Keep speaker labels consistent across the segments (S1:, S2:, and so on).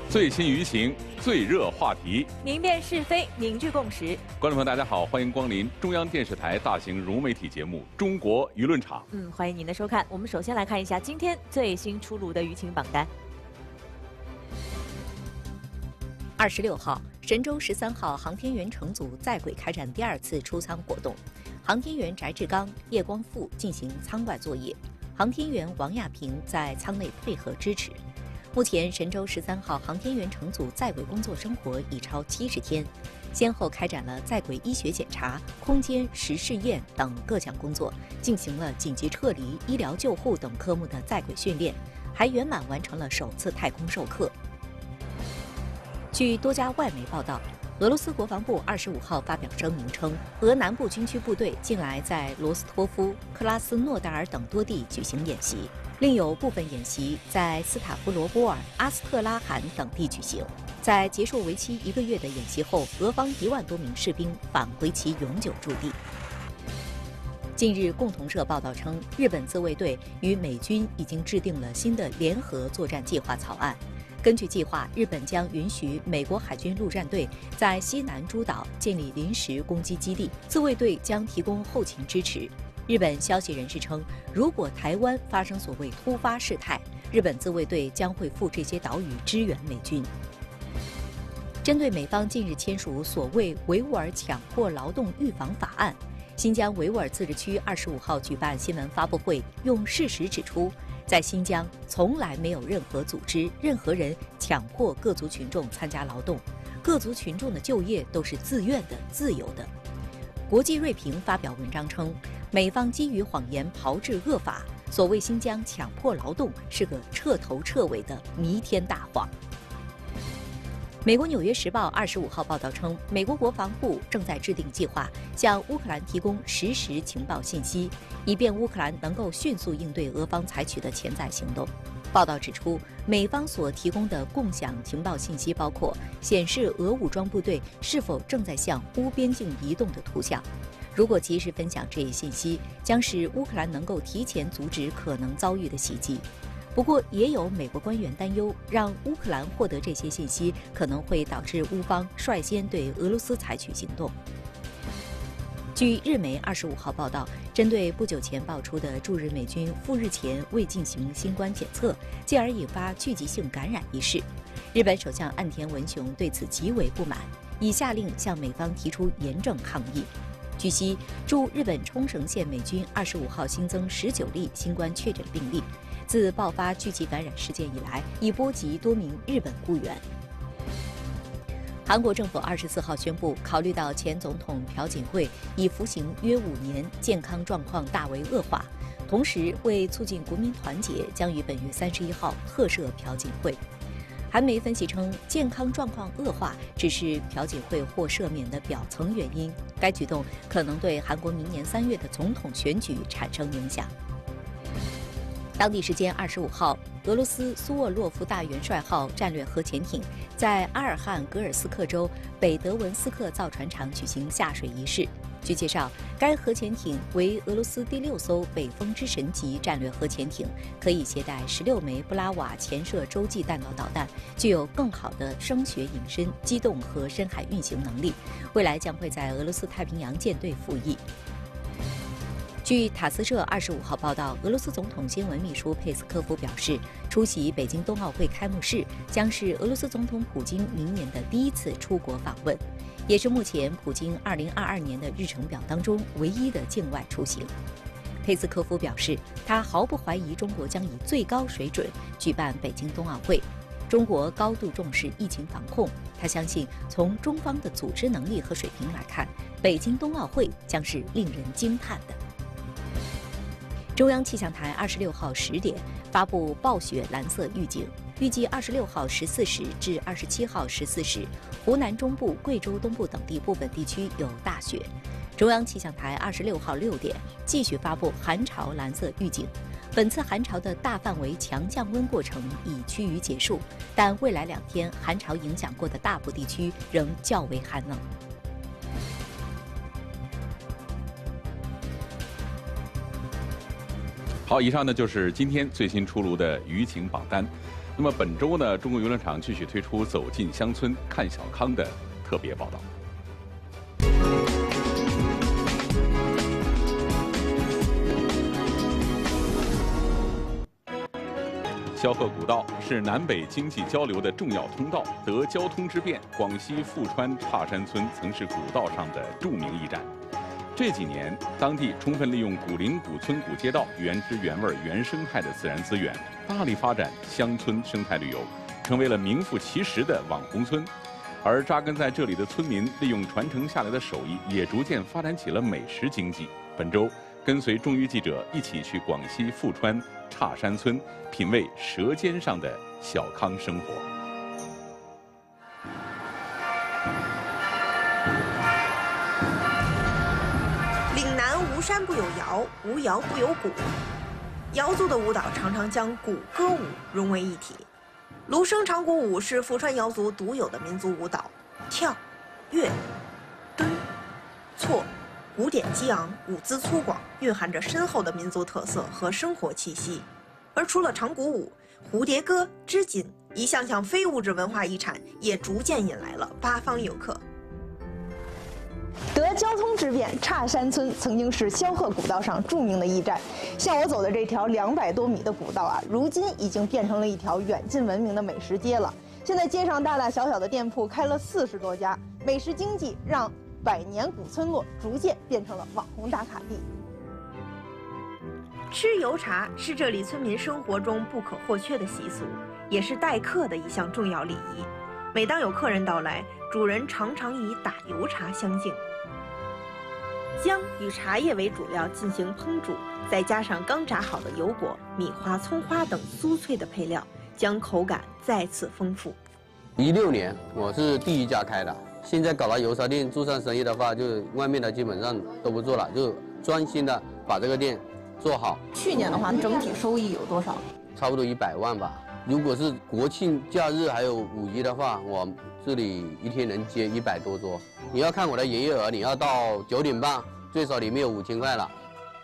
S1: 最新舆情、最热话题，
S2: 明辨是非，凝聚共识。
S1: 观众朋友，大家好，欢迎光临中央电视台大型融媒体节目《中国舆论场》。
S2: 欢迎您的收看。我们首先来看一下今天最新出炉的舆情榜单。
S3: 26号，神舟13号航天员乘组在轨开展第2次出舱活动，航天员翟志刚、叶光富进行舱外作业，航天员王亚平在舱内配合支持。目前，神舟13号航天员乘组在轨工作生活已超70天，先后开展了在轨医学检查、空间实试验等各项工作，进行了紧急撤离、医疗救护等科目的在轨训练，还圆满完成了首次太空授课。据多家外媒报道，俄罗斯国防部25号发表声明称，俄南部军区部队近来在罗斯托夫、克拉斯诺达尔等多地举行演习，另有部分演习在斯塔夫罗波尔、阿斯特拉罕等地举行。在结束为期1个月的演习后，俄方1万多名士兵返回其永久驻地。近日，共同社报道称，日本自卫队与美军已经制定了新的联合作战计划草案。根据计划，日本将允许美国海军陆战队在西南诸岛建立临时攻击基地，自卫队将提供后勤支持。日本消息人士称，如果台湾发生所谓突发事态，日本自卫队将会赴这些岛屿支援美军。针对美方近日签署所谓维吾尔强迫劳动预防法案，新疆维吾尔自治区25号举办新闻发布会，用事实指出，在新疆从来没有任何组织、任何人强迫各族群众参加劳动，各族群众的就业都是自愿的、自由的。国际锐评发表文章称，美方基于谎言炮制恶法，所谓新疆强迫劳动是个彻头彻尾的弥天大谎。美国《纽约时报》25号报道称，美国国防部正在制定计划，向乌克兰提供实时情报信息，以便乌克兰能够迅速应对俄方采取的潜在行动。报道指出，美方所提供的共享情报信息包括显示俄武装部队是否正在向乌边境移动的图像。如果及时分享这一信息，将使乌克兰能够提前阻止可能遭遇的袭击。不过，也有美国官员担忧，让乌克兰获得这些信息，可能会导致乌方率先对俄罗斯采取行动。据日媒25号报道，针对不久前爆出的驻日美军赴日前未进行新冠检测，进而引发聚集性感染一事，日本首相岸田文雄对此极为不满，已下令向美方提出严正抗议。据悉，驻日本冲绳县美军25号新增19例新冠确诊病例，自爆发聚集感染事件以来，已波及多名日本雇员。韩国政府24号宣布，考虑到前总统朴槿惠已服刑约5年，健康状况大为恶化，同时为促进国民团结，将于本月31号特赦朴槿惠。韩媒分析称，健康状况恶化只是朴槿惠获赦免的表层原因，该举动可能对韩国明年3月的总统选举产生影响。当地时间25号，俄罗斯苏沃洛夫大元帅号战略核潜艇在阿尔汉格尔斯克州北德文斯克造船厂举行下水仪式。据介绍，该核潜艇为俄罗斯第6艘北风之神级战略核潜艇，可以携带16枚布拉瓦潜射洲际弹道导弹，具有更好的声学隐身、机动和深海运行能力，未来将会在俄罗斯太平洋舰队服役。据塔斯社25号报道，俄罗斯总统新闻秘书佩斯科夫表示，出席北京冬奥会开幕式将是俄罗斯总统普京明年的第1次出国访问，也是目前普京2022年的日程表当中唯一的境外出行。佩斯科夫表示，他毫不怀疑中国将以最高水准举办北京冬奥会。中国高度重视疫情防控，他相信从中方的组织能力和水平来看，北京冬奥会将是令人惊叹的。中央气象台26号10点发布暴雪蓝色预警，预计26号14时至27号14时，湖南中部、贵州东部等地部分地区有大雪。中央气象台26号6点继续发布寒潮蓝色预警。本次寒潮的大范围强降温过程已趋于结束，但未来2天寒潮影响过的大部地区仍较为寒冷。
S1: 好，以上呢就是今天最新出炉的舆情榜单。 那么本周呢，中国邮轮厂继续推出走进乡村看小康的特别报道。萧贺古道是南北经济交流的重要通道，得交通之便，广西富川岔山村曾是古道上的著名驿站。这几年，当地充分利用古林、古村、古街道原汁原味、原生态的自然资源，大力发展乡村生态旅游，成为了名副其实的网红村。而扎根在这里的村民，利用传承下来的手艺，也逐渐发展起了美食经济。本周，跟随中娱记者一起去广西富川岔山村，品味舌尖上的小康生活。
S4: 岭南无山不有瑶，无瑶不有鼓。瑶族的舞蹈常常将鼓歌舞融为一体。芦笙长鼓舞是富川瑶族独有的民族舞蹈，跳、跃、蹲、错，鼓点激昂，舞姿粗犷，蕴含着深厚的民族特色和生活气息。而除了长鼓舞，蝴蝶歌、织锦一项项非物质文化遗产也逐渐引来了八方游客。
S5: 得交通之便，岔山村曾经是萧贺古道上著名的驿站。像我走的这条200多米的古道啊，如今已经变成了一条远近闻名的美食街了。现在街上大大小小的店铺开了40多家，美食经济让百年古村落逐渐变成了网红打卡地。
S4: 吃油茶是这里村民生活中不可或缺的习俗，也是待客的一项重要礼仪。每当有客人到来，主人常常以打油茶相敬。姜与茶叶为主料进行烹煮，再加上刚炸好的油果、米花、葱花等酥脆的配料，将口感再次丰富。
S6: 16年我是第一家开的，现在搞了油茶店做上生意的话，就外面的基本上都不做了，就专心的把这个店做好。
S5: 去年的话，整体收益有多少？
S6: 差不多100万吧。如果是国庆假日还有五一的话，我这里一天能接100多桌。你要看我的营业额，你要到9点半，最少里面有5000块了。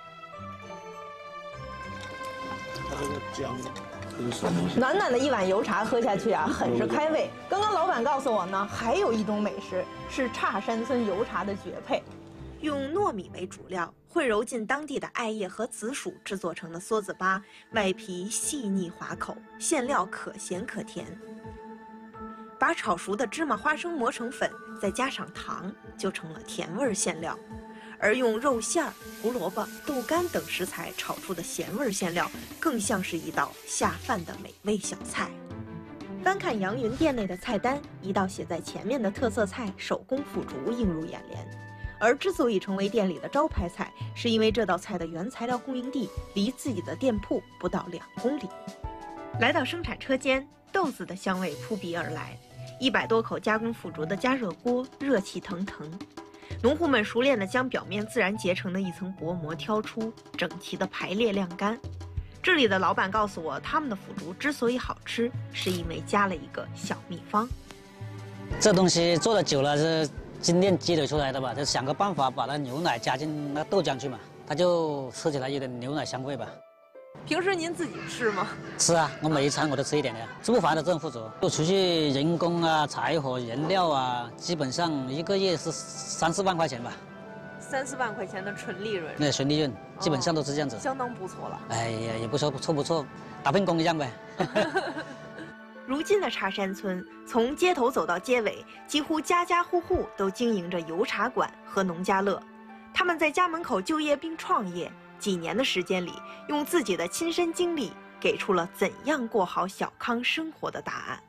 S5: 暖暖的一碗油茶喝下去啊，很是开胃。刚刚老板告诉我呢，还有一种美食是岔山村油茶的绝配。
S4: 用糯米为主料，混揉进当地的艾叶和紫薯制作成的梭子粑，外皮细腻滑口，馅料可咸可甜。把炒熟的芝麻花生磨成粉，再加上糖，就成了甜味馅料。而用肉馅儿、胡萝卜、豆干等食材炒出的咸味馅料，更像是一道下饭的美味小菜。翻看杨云店内的菜单，一道写在前面的特色菜手工腐竹映入眼帘。而之所以成为店里的招牌菜，是因为这道菜的原材料供应地离自己的店铺不到2公里。来到生产车间，豆子的香味扑鼻而来，100多口加工腐竹的加热锅热气腾腾，农户们熟练地将表面自然结成的一层薄膜挑出，整齐地排列晾干。这里的老板告诉我，他们的腐竹之所以好吃，是因为加了一个小秘方。
S7: 这东西做的久了是经验积累出来的吧，就想个办法把那牛奶加进那豆浆去嘛，它就吃起来有点牛奶香味吧。
S2: 平时您自己吃吗？
S7: 吃啊，我每一餐我都吃一点的，吃不烦的这种腐竹。就除去人工啊、柴火、原料啊，基本上1个月是3、4万块钱吧。
S2: 3、4万块钱的纯利润。
S7: 那纯利润基本上都是这样子，
S2: 相当不错了。
S7: 哎呀，也不错，不错，打份工一样呗。
S4: 如今的岔山村，从街头走到街尾，几乎家家户户都经营着油茶馆和农家乐。他们在家门口就业并创业，几年的时间里，用自己的亲身经历，给出了怎样过好小康生活的答案。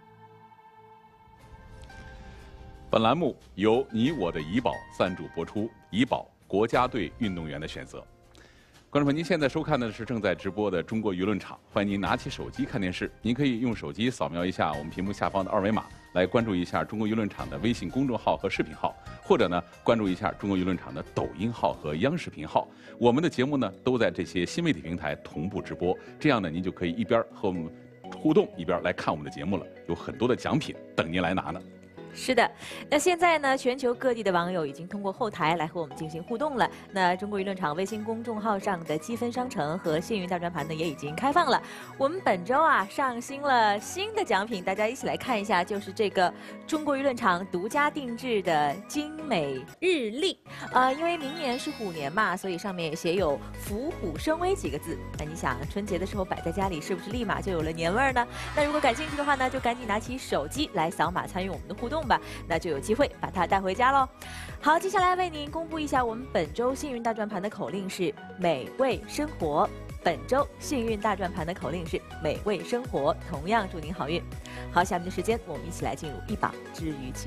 S1: 本栏目由你我的怡宝赞助播出，怡宝国家队运动员的选择。观众朋友，您现在收看的是正在直播的中国舆论场，欢迎您拿起手机看电视。您可以用手机扫描一下我们屏幕下方的2维码，来关注一下中国舆论场的微信公众号和视频号，或者呢关注一下中国舆论场的抖音号和央视频号。我们的节目呢都在这些新媒体平台同步直播，这样呢您就可以一边和我们互动，一边来看我们的节目了，有很多的奖品等您来拿呢。
S2: 是的，那现在呢，全球各地的网友已经通过后台来和我们进行互动了。那中国舆论场微信公众号上的积分商城和幸运大转盘呢也已经开放了。我们本周啊上新了新的奖品，大家一起来看一下，就是这个中国舆论场独家定制的精美日历。因为明年是虎年嘛，所以上面也写有“虎虎生威”几个字。那你想，春节的时候摆在家里，是不是立马就有了年味儿呢？那如果感兴趣的话呢，就赶紧拿起手机来扫码参与我们的互动吧，那就有机会把它带回家喽。好，接下来为您公布一下我们本周幸运大转盘的口令是美味生活。本周幸运大转盘的口令是美味生活，同样祝您好运。好，下面的时间我们一起来进入一榜之余情。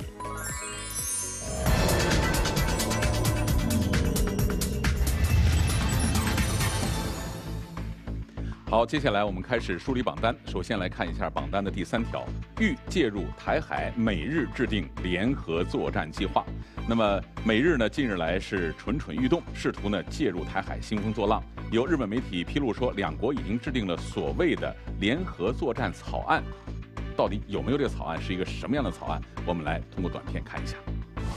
S1: 好，接下来我们开始梳理榜单。首先来看一下榜单的第3条，欲介入台海，美日制定联合作战计划。那么美日呢，近日来是蠢蠢欲动，试图呢介入台海，兴风作浪。有日本媒体披露说，两国已经制定了所谓的联合作战草案。到底有没有这个草案？是一个什么样的草案？我们来通过短片看一下。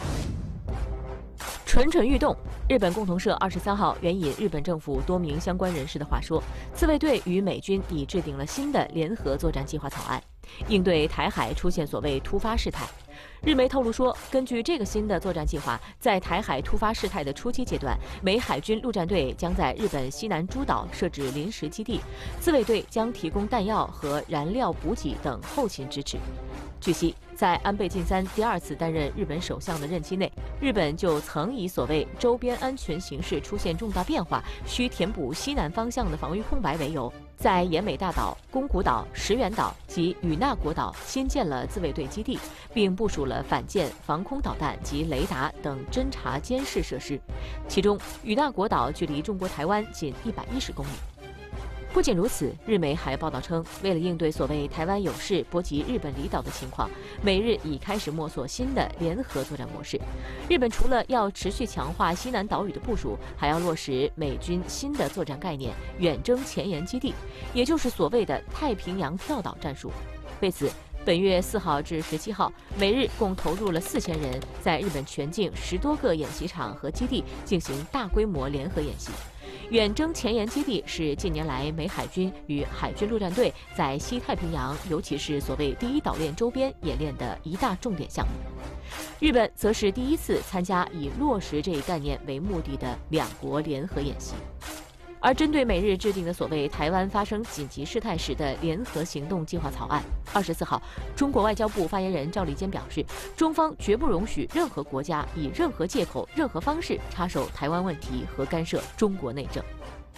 S2: 蠢蠢欲动。日本共同社23号援引日本政府多名相关人士的话说，自卫队与美军已制定了新的联合作战计划草案，应对台海出现所谓突发事态。日媒透露说，根据这个新的作战计划，在台海突发事态的初期阶段，美海军陆战队将在日本西南诸岛设置临时基地，自卫队将提供弹药和燃料补给等后勤支持。据悉，在安倍晋三第2次担任日本首相的任期内，日本就曾以所谓周边安全形势出现重大变化，需填补西南方向的防御空白为由，在奄美大岛、宫古岛、石垣岛及与那国岛新建了自卫队基地，并部署了反舰、防空导弹及雷达等侦察监视设施。其中，与那国岛距离中国台湾仅110公里。不仅如此，日媒还报道称，为了应对所谓台湾有事波及日本离岛的情况，美日已开始摸索新的联合作战模式。日本除了要持续强化西南岛屿的部署，还要落实美军新的作战概念——远征前沿基地，也就是所谓的太平洋跳岛战术。为此，本月4号至17号，美日共投入了4000人，在日本全境10多个演习场和基地进行大规模联合演习。远征前沿基地是近年来美海军与海军陆战队在西太平洋，尤其是所谓第一岛链周边演练的一大重点项目。日本则是第1次参加以落实这一概念为目的的两国联合演习。而针对美日制定的所谓台湾发生紧急事态时的联合行动计划草案，24号，中国外交部发言人赵立坚表示，中方绝不容许任何国家以任何借口、任何方式插手台湾问题和干涉中国内政。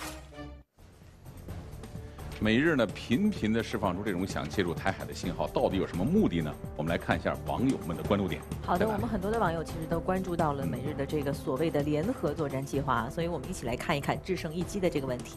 S1: 美日呢频频地释放出这种想介入台海的信号，到底有什么目的呢？我们来看一下网友们的关注点。
S2: 好的，我们很多的网友其实都关注到了美日的这个所谓的联合作战计划，所以我们一起来看一看制胜一击的这个问题。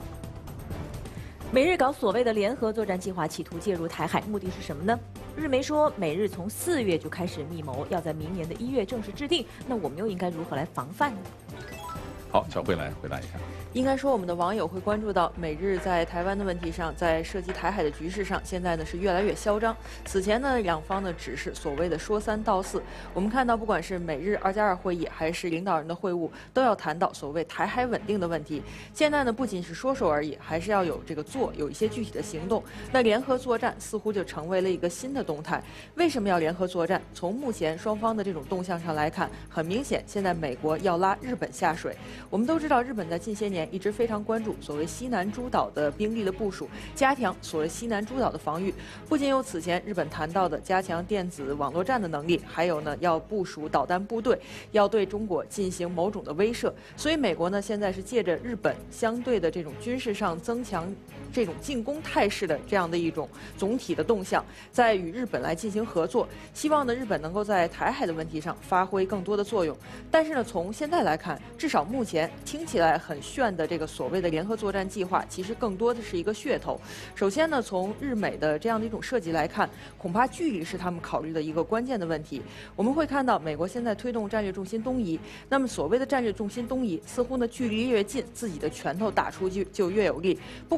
S2: 美日搞所谓的联合作战计划，企图介入台海，目的是什么呢？日媒说，美日从4月就开始密谋，要在明年的1月正式制定。那我们又应该如何来防范呢？
S1: 好，小慧来回答一下。
S8: 应该说，我们的网友会关注到，美日在台湾的问题上，在涉及台海的局势上，现在呢是越来越嚣张。此前呢，两方呢只是所谓的说3道4。我们看到，不管是美日2+2会议，还是领导人的会晤，都要谈到所谓台海稳定的问题。现在呢，不仅是说说而已，还是要有这个做，有一些具体的行动。那联合作战似乎就成为了一个新的动态。为什么要联合作战？从目前双方的这种动向上来看，很明显，现在美国要拉日本下水。我们都知道，日本在近些年一直非常关注所谓西南诸岛的兵力的部署，加强所谓西南诸岛的防御。不仅有此前日本谈到的加强电子网络战的能力，还有呢要部署导弹部队，要对中国进行某种的威慑。所以美国呢现在是借着日本相对的这种军事上增强这种进攻态势的这样的一种总体的动向，在与日本来进行合作，希望呢日本能够在台海的问题上发挥更多的作用。但是呢从现在来看，至少目前听起来很炫的这个所谓的联合作战计划，其实更多的是一个噱头。首先呢，从日美的这样的一种设计来看，恐怕距离是他们考虑的一个关键的问题。我们会看到，美国现在推动战略重心东移，那么所谓的战略重心东移，似乎呢距离越近，自己的拳头打出就越有力。不管是此前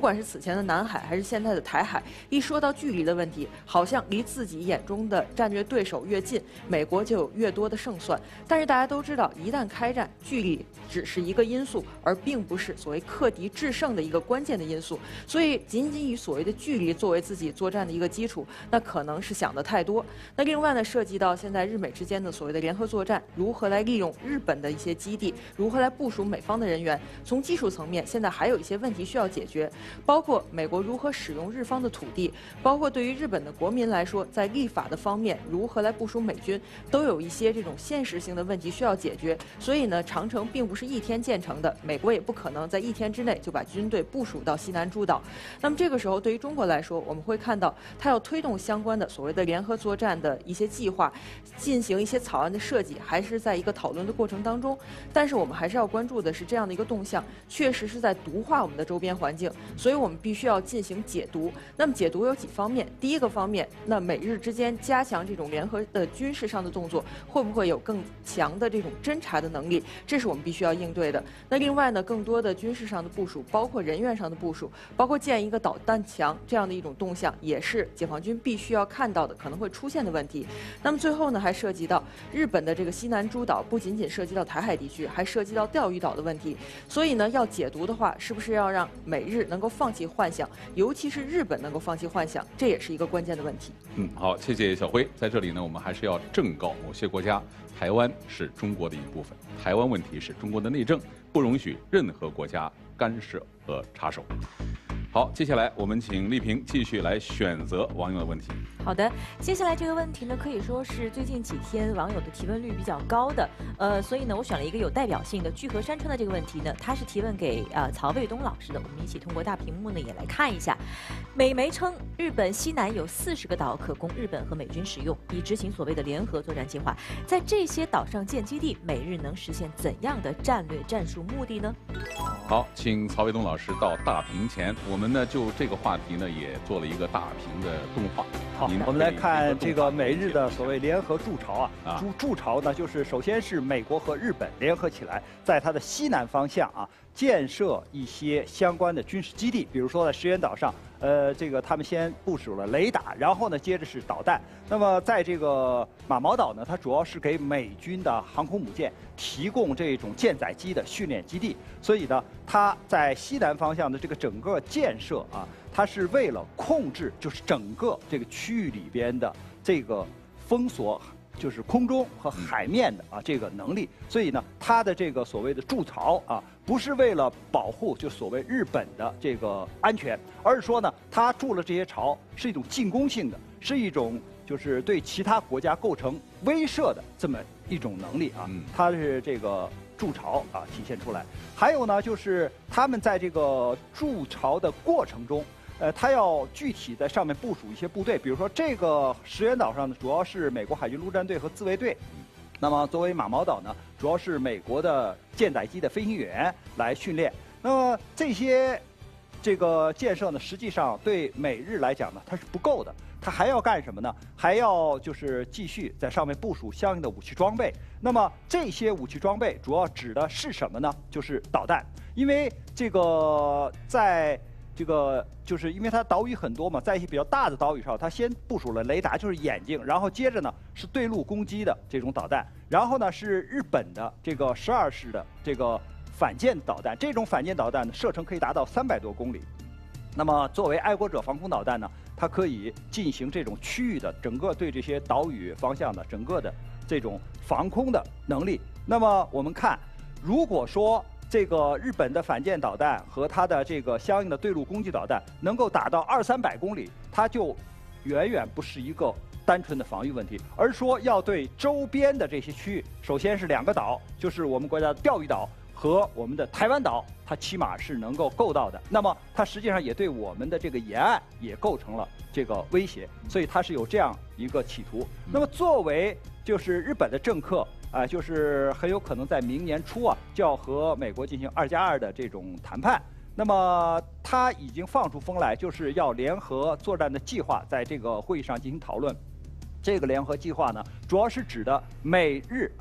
S8: 前的南海还是现在的台海，一说到距离的问题，好像离自己眼中的战略对手越近，美国就有越多的胜算。但是大家都知道，一旦开战，距离只是一个因素，而并不是所谓克敌制胜的一个关键的因素。所以，仅仅以所谓的距离作为自己作战的一个基础，那可能是想得太多。那另外呢，涉及到现在日美之间的所谓的联合作战，如何来利用日本的一些基地，如何来部署美方的人员。从技术层面，现在还有一些问题需要解决，包括美国如何使用日方的土地，包括对于日本的国民来说，在立法的方面如何来部署美军，都有一些这种现实性的问题需要解决。所以呢，长城并不是一天建成的，美国也不可能在一天之内就把军队部署到西南诸岛。那么这个时候，对于中国来说，我们会看到它要推动相关的所谓的联合作战的一些计划，进行一些草案的设计，还是在一个讨论的过程当中。但是我们还是要关注的是这样的一个动向，确实是在毒化我们的周边环境，所以我们必须要进行解读。那么解读有几方面，第一个方面，那美日之间加强这种联合的军事上的动作，会不会有更强的这种侦察的能力？这是我们必须要应对的。那另外呢，更多的军事上的部署，包括人员上的部署，包括建一个导弹墙这样的一种动向，也是解放军必须要看到的可能会出现的问题。那么最后呢，还涉及到日本的这个西南诸岛，不仅仅涉及到台海地区，还涉及到钓鱼岛的问题。所以呢，要解读的话，是不是要让美日能够放弃幻想，尤其是日本能够放弃幻想，这也是一个关键的问题。
S1: 好，谢谢小辉。在这里呢，我们还是要正告某些国家，台湾是中国的一部分，台湾问题是中国的内政，不容许任何国家干涉和插手。好，接下来我们请丽萍继续来选择网友的问题。
S2: 好的，接下来这个问题呢，可以说是最近几天网友的提问率比较高的，所以呢，我选了一个有代表性的聚合山川的这个问题呢，它是提问给曹卫东老师的，我们一起通过大屏幕呢也来看一下。美媒称，日本西南有40个岛可供日本和美军使用，以执行所谓的联合作战计划。在这些岛上建基地，美日能实现怎样的战略战术目的呢？
S1: 好，请曹卫东老师到大屏前，我们呢就这个话题呢也做了一个大屏的动画。
S9: 好，我们来看这个美日的所谓联合筑巢啊，筑巢呢，就是首先是美国和日本联合起来，在它的西南方向啊，建设一些相关的军事基地，比如说在石垣岛上，这个他们先部署了雷达，然后呢，接着是导弹。那么在这个马毛岛呢，它主要是给美军的航空母舰提供这种舰载机的训练基地，所以呢，它在西南方向的这个整个建设啊，它是为了控制就是整个这个区域里边的这个封锁，就是空中和海面的啊这个能力。所以呢，它的这个所谓的筑巢啊，不是为了保护就所谓日本的这个安全，而是说呢，它筑了这些巢是一种进攻性的，是一种就是对其他国家构成威慑的这么一种能力啊。它是这个筑巢啊体现出来。还有呢，就是他们在这个筑巢的过程中，他要具体在上面部署一些部队，比如说这个石垣岛上呢，主要是美国海军陆战队和自卫队。那么作为马毛岛呢，主要是美国的舰载机的飞行员来训练。那么这些这个建设呢，实际上对美日来讲呢，它是不够的。它还要干什么呢？还要就是继续在上面部署相应的武器装备。那么这些武器装备主要指的是什么呢？就是导弹。因为这个在这个就是因为它岛屿很多嘛，在一些比较大的岛屿上，它先部署了雷达，就是眼睛，然后接着呢是对陆攻击的这种导弹，然后呢是日本的这个12式的这个反舰导弹，这种反舰导弹呢射程可以达到300多公里。那么作为爱国者防空导弹呢，它可以进行这种区域的整个对这些岛屿方向的整个的这种防空的能力。那么我们看，如果说这个日本的反舰导弹和它的这个相应的对陆攻击导弹能够打到200-300公里，它就远远不是一个单纯的防御问题，而说要对周边的这些区域，首先是2个岛，就是我们国家的钓鱼岛和我们的台湾岛，它起码是能够够到的。那么它实际上也对我们的这个沿岸也构成了这个威胁，所以它是有这样一个企图。那么作为就是日本的政客就是很有可能在明年初就要和美国进行2+2的这种谈判。那么他已经放出风来，就是要联合作战的计划在这个会议上进行讨论。这个联合计划呢，主要是指的美日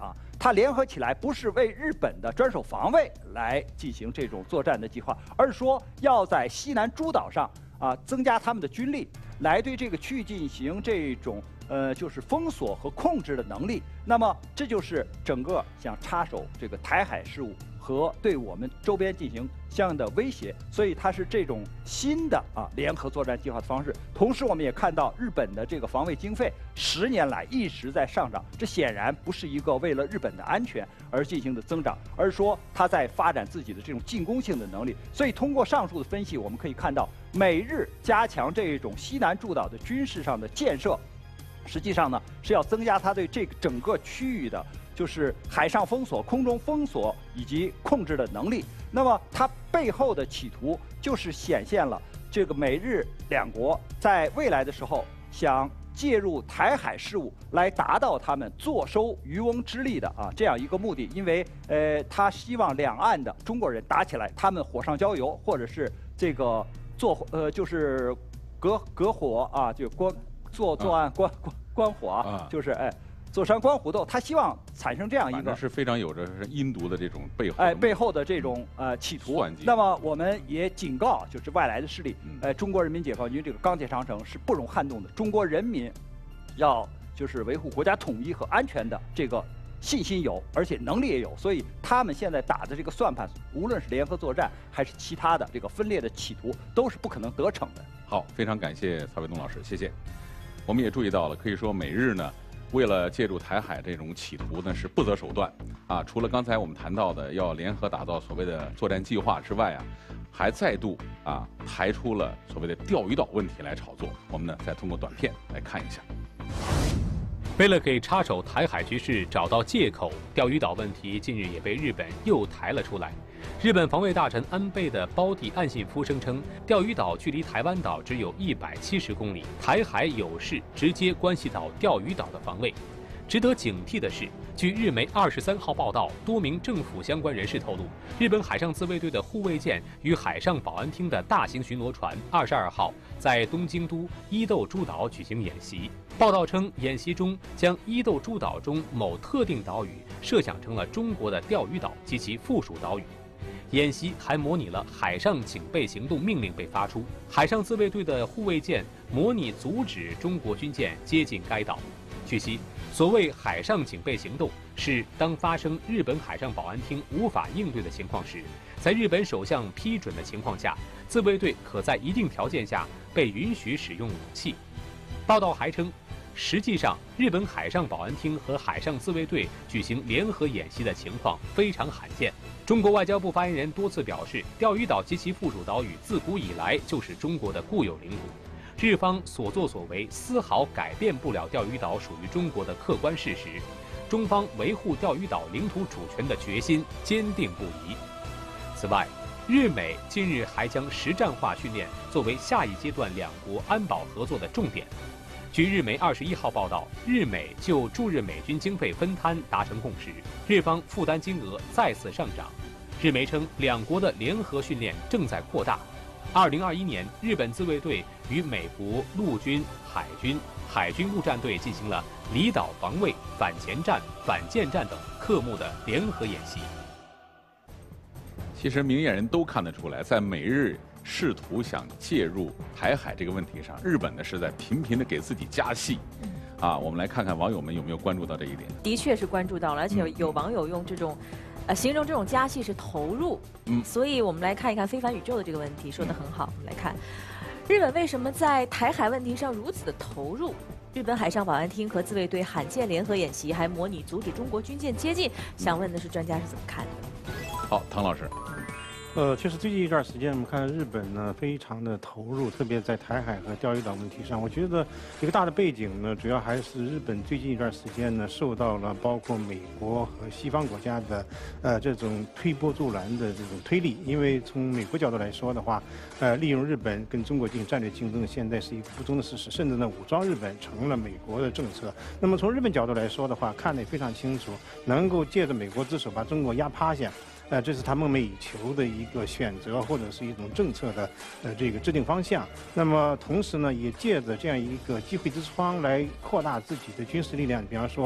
S9: 它联合起来不是为日本的专守防卫来进行这种作战的计划，而是说要在西南诸岛上增加他们的军力，来对这个区域进行这种就是封锁和控制的能力。那么这就是整个想插手这个台海事务和对我们周边进行相应的威胁，所以它是这种新的联合作战计划的方式。同时，我们也看到日本的这个防卫经费10年来一直在上涨，这显然不是一个为了日本的安全而进行的增长，而是说它在发展自己的这种进攻性的能力。所以，通过上述的分析，我们可以看到，美日加强这种西南诸岛的军事上的建设，实际上呢是要增加它对这个整个区域的，就是海上封锁、空中封锁以及控制的能力。那么它背后的企图就是显现了这个美日两国在未来的时候想介入台海事务，来达到他们坐收渔翁之利的这样一个目的。因为他希望两岸的中国人打起来，他们火上浇油，或者是这个就是隔火就作案关火就是坐山观虎斗，他希望产生这样一个
S1: 是非常有着阴毒的这种
S9: 背后的这种企图。那么我们也警告，就是外来的势力，中国人民解放军这个钢铁长城是不容撼动的。中国人民要就是维护国家统一和安全的这个信心有，而且能力也有，所以他们现在打的这个算盘，无论是联合作战还是其他的这个分裂的企图，都是不可能得逞的。
S1: 好，非常感谢曹卫东老师，谢谢。我们也注意到了，可以说美日呢，为了介入台海这种企图呢，是不择手段除了刚才我们谈到的要联合打造所谓的作战计划之外还再度抬出了所谓的钓鱼岛问题来炒作。我们呢再通过短片来看一下。
S10: 为了给插手台海局势找到借口，钓鱼岛问题近日也被日本又抬了出来。日本防卫大臣安倍的胞弟岸信夫声称，钓鱼岛距离台湾岛只有170公里，台海有事直接关系到钓鱼岛的防卫。值得警惕的是，据日媒23号报道，多名政府相关人士透露，日本海上自卫队的护卫舰与海上保安厅的大型巡逻船22号在东京都伊豆诸岛举行演习。报道称，演习中将伊豆诸岛中某特定岛屿设想成了中国的钓鱼岛及其附属岛屿。演习还模拟了海上警备行动命令被发出，海上自卫队的护卫舰模拟阻止中国军舰接近该岛。据悉，所谓海上警备行动是当发生日本海上保安厅无法应对的情况时，在日本首相批准的情况下，自卫队可在一定条件下被允许使用武器。报道还称，实际上日本海上保安厅和海上自卫队举行联合演习的情况非常罕见。中国外交部发言人多次表示，钓鱼岛及其附属岛屿自古以来就是中国的固有领土，日方所作所为丝毫改变不了钓鱼岛属于中国的客观事实，中方维护钓鱼岛领土主权的决心坚定不移。此外，日美近日还将实战化训练作为下一阶段两国安保合作的重点。据日媒21号报道，日美就驻日美军经费分摊达成共识，日方负担金额再次上涨。日媒称，两国的联合训练正在扩大。2021年，日本自卫队与美国陆军、海军陆战队进行了离岛防卫、反潜战、反舰战等科目的联合演习。
S1: 其实明眼人都看得出来，在美日试图想介入台海这个问题上，日本呢是在频频的给自己加戏。我们来看看网友们有没有关注到这一点。
S2: 的确是关注到了，而且有网友用这种形容这种加戏是投入。所以我们来看一看非凡宇宙的这个问题，说得很好。我们来看，日本为什么在台海问题上如此的投入？日本海上保安厅和自卫队罕见联合演习，还模拟阻止中国军舰接近。想问的是专家是怎么看的？
S1: 好，唐老师。
S11: 其实最近一段时间，我们看日本呢非常的投入，特别在台海和钓鱼岛问题上。我觉得一个大的背景呢，主要还是日本最近一段时间呢，受到了包括美国和西方国家的这种推波助澜的这种推力。因为从美国角度来说的话，利用日本跟中国进行战略竞争，现在是一个不争的事实，甚至呢武装日本成了美国的政策。那么从日本角度来说的话，看得也非常清楚，能够借着美国之手把中国压趴下。这是他梦寐以求的一个选择，或者是一种政策的这个制定方向。那么同时呢，也借着这样一个机会之窗来扩大自己的军事力量。比方说，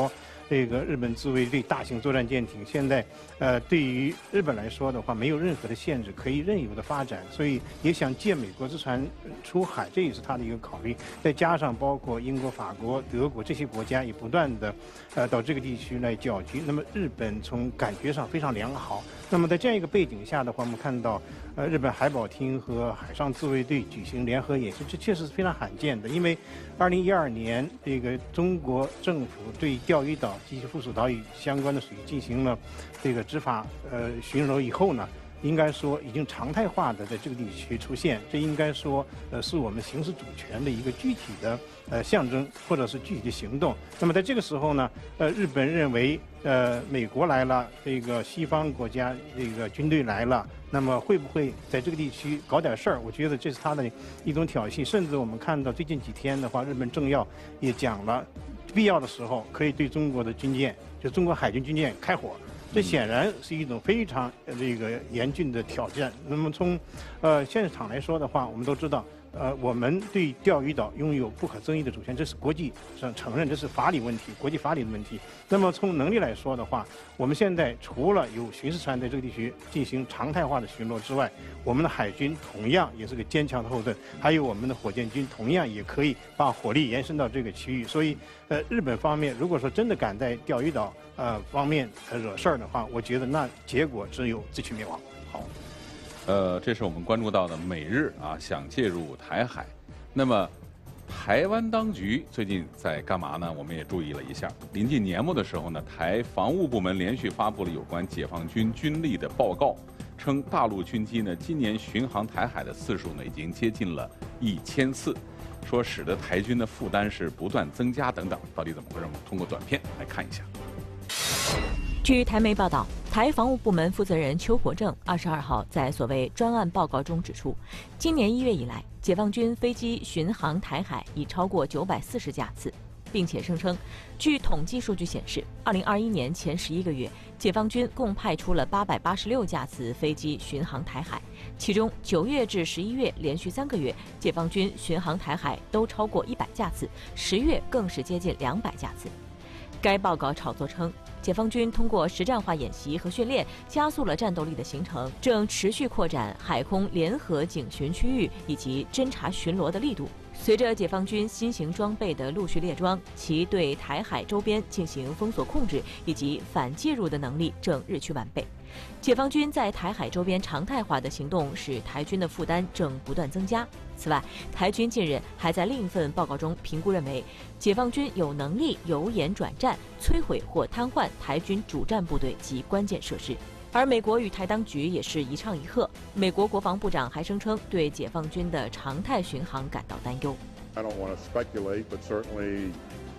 S11: 这个日本自卫队大型作战舰艇，现在对于日本来说的话，没有任何的限制，可以任由的发展，所以也想借美国之船出海，这也是他的一个考虑。再加上包括英国、法国、德国这些国家也不断的到这个地区来搅局，那么日本从感觉上非常良好。那么在这样一个背景下的话，我们看到日本海保厅和海上自卫队举行联合演习，这确实是非常罕见的。因为2012年这个中国政府对钓鱼岛及其附属岛屿相关的水域进行了这个执法巡逻以后呢，应该说已经常态化的在这个地区出现，这应该说是我们行使主权的一个具体的象征或者是具体的行动。那么在这个时候呢，日本认为美国来了，这个西方国家这个军队来了，那么会不会在这个地区搞点事儿？我觉得这是他的一种挑衅。甚至我们看到最近几天的话，日本政要也讲了，必要的时候可以对中国的军舰，就中国海军军舰开火。这显然是一种非常这个严峻的挑战。那么从现场来说的话，我们都知道，我们对钓鱼岛拥有不可争议的主权，这是国际上承认，这是法理问题，国际法理的问题。那么从能力来说的话，我们现在除了有巡视船在这个地区进行常态化的巡逻之外，我们的海军同样也是个坚强的后盾，还有我们的火箭军同样也可以把火力延伸到这个区域。所以，日本方面如果说真的敢在钓鱼岛方面惹事儿的话，我觉得那结果只有自取灭亡。
S1: 好。这是我们关注到的美日想介入台海。那么，台湾当局最近在干嘛呢？我们也注意了一下。临近年末的时候呢，台防务部门连续发布了有关解放军军力的报告，称大陆军机呢今年巡航台海的次数呢已经接近了1000次，说使得台军的负担是不断增加等等。到底怎么回事？我们通过短片来看一下。
S2: 据台媒报道，台防务部门负责人邱国正22号在所谓专案报告中指出，今年1月以来，解放军飞机巡航台海已超过940架次，并且声称，据统计数据显示，2021年前11个月，解放军共派出了886架次飞机巡航台海，其中9月至11月连续3个月，解放军巡航台海都超过100架次，10月更是接近200架次。该报告炒作称，解放军通过实战化演习和训练，加速了战斗力的形成，正持续扩展海空联合警巡区域以及侦察巡逻的力度。随着解放军新型装备的陆续列装，其对台海周边进行封锁控制以及反介入的能力正日趋完备。解放军在台海周边常态化的行动，使台军的负担正不断增加。此外，台军近日还在另一份报告中评估认为，解放军有能力由严转战，摧毁或瘫痪台军主战部队及关键设施。而美国与台当局也是一唱一和，美国国防部长还声称对解放军的常态巡航感到担忧。
S12: I don't want to speculate, but certainly,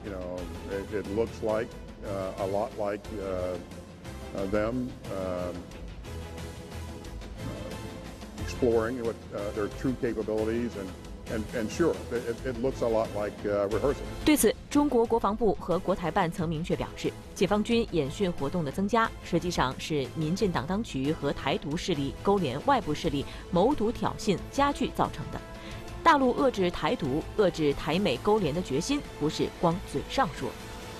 S12: it looks like a lot like them exploring what their true capabilities and sure, it looks a lot like rehearsal.
S2: 对此，中国国防部和国台办曾明确表示，解放军演训活动的增加，实际上是民进党当局和台独势力勾连外部势力谋独挑衅加剧造成的。大陆遏制台独、遏制台美勾连的决心，不是光嘴上说。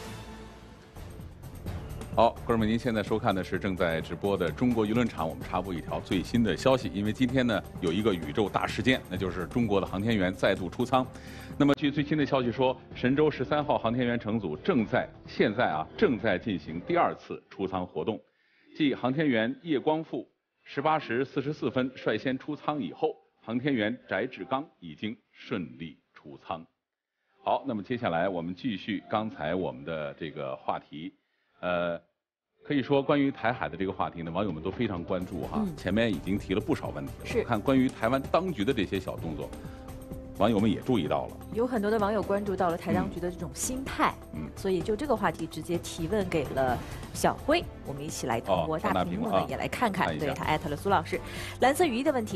S1: 好，观众们，您现在收看的是正在直播的中国舆论场。我们插播一条最新的消息，因为今天呢有一个宇宙大事件，那就是中国的航天员再度出舱。那么据最新的消息说，神舟13号航天员乘组现在正在进行第2次出舱活动，继航天员叶光富18时44分率先出舱以后，航天员翟志刚已经顺利出舱。好，那么接下来我们继续刚才我们的这个话题，可以说关于台海的这个话题呢，网友们都非常关注哈。前面已经提了不少问题了，
S8: 是
S1: 看关于台湾当局的这些小动作，网友们也注意到了。
S8: 有很多的网友关注到了台当局的这种心态，所以就这个话题直接提问给了小辉，我们一起来通过大屏幕呢也来看看。对，他艾特了苏老师。蓝色雨衣的问题：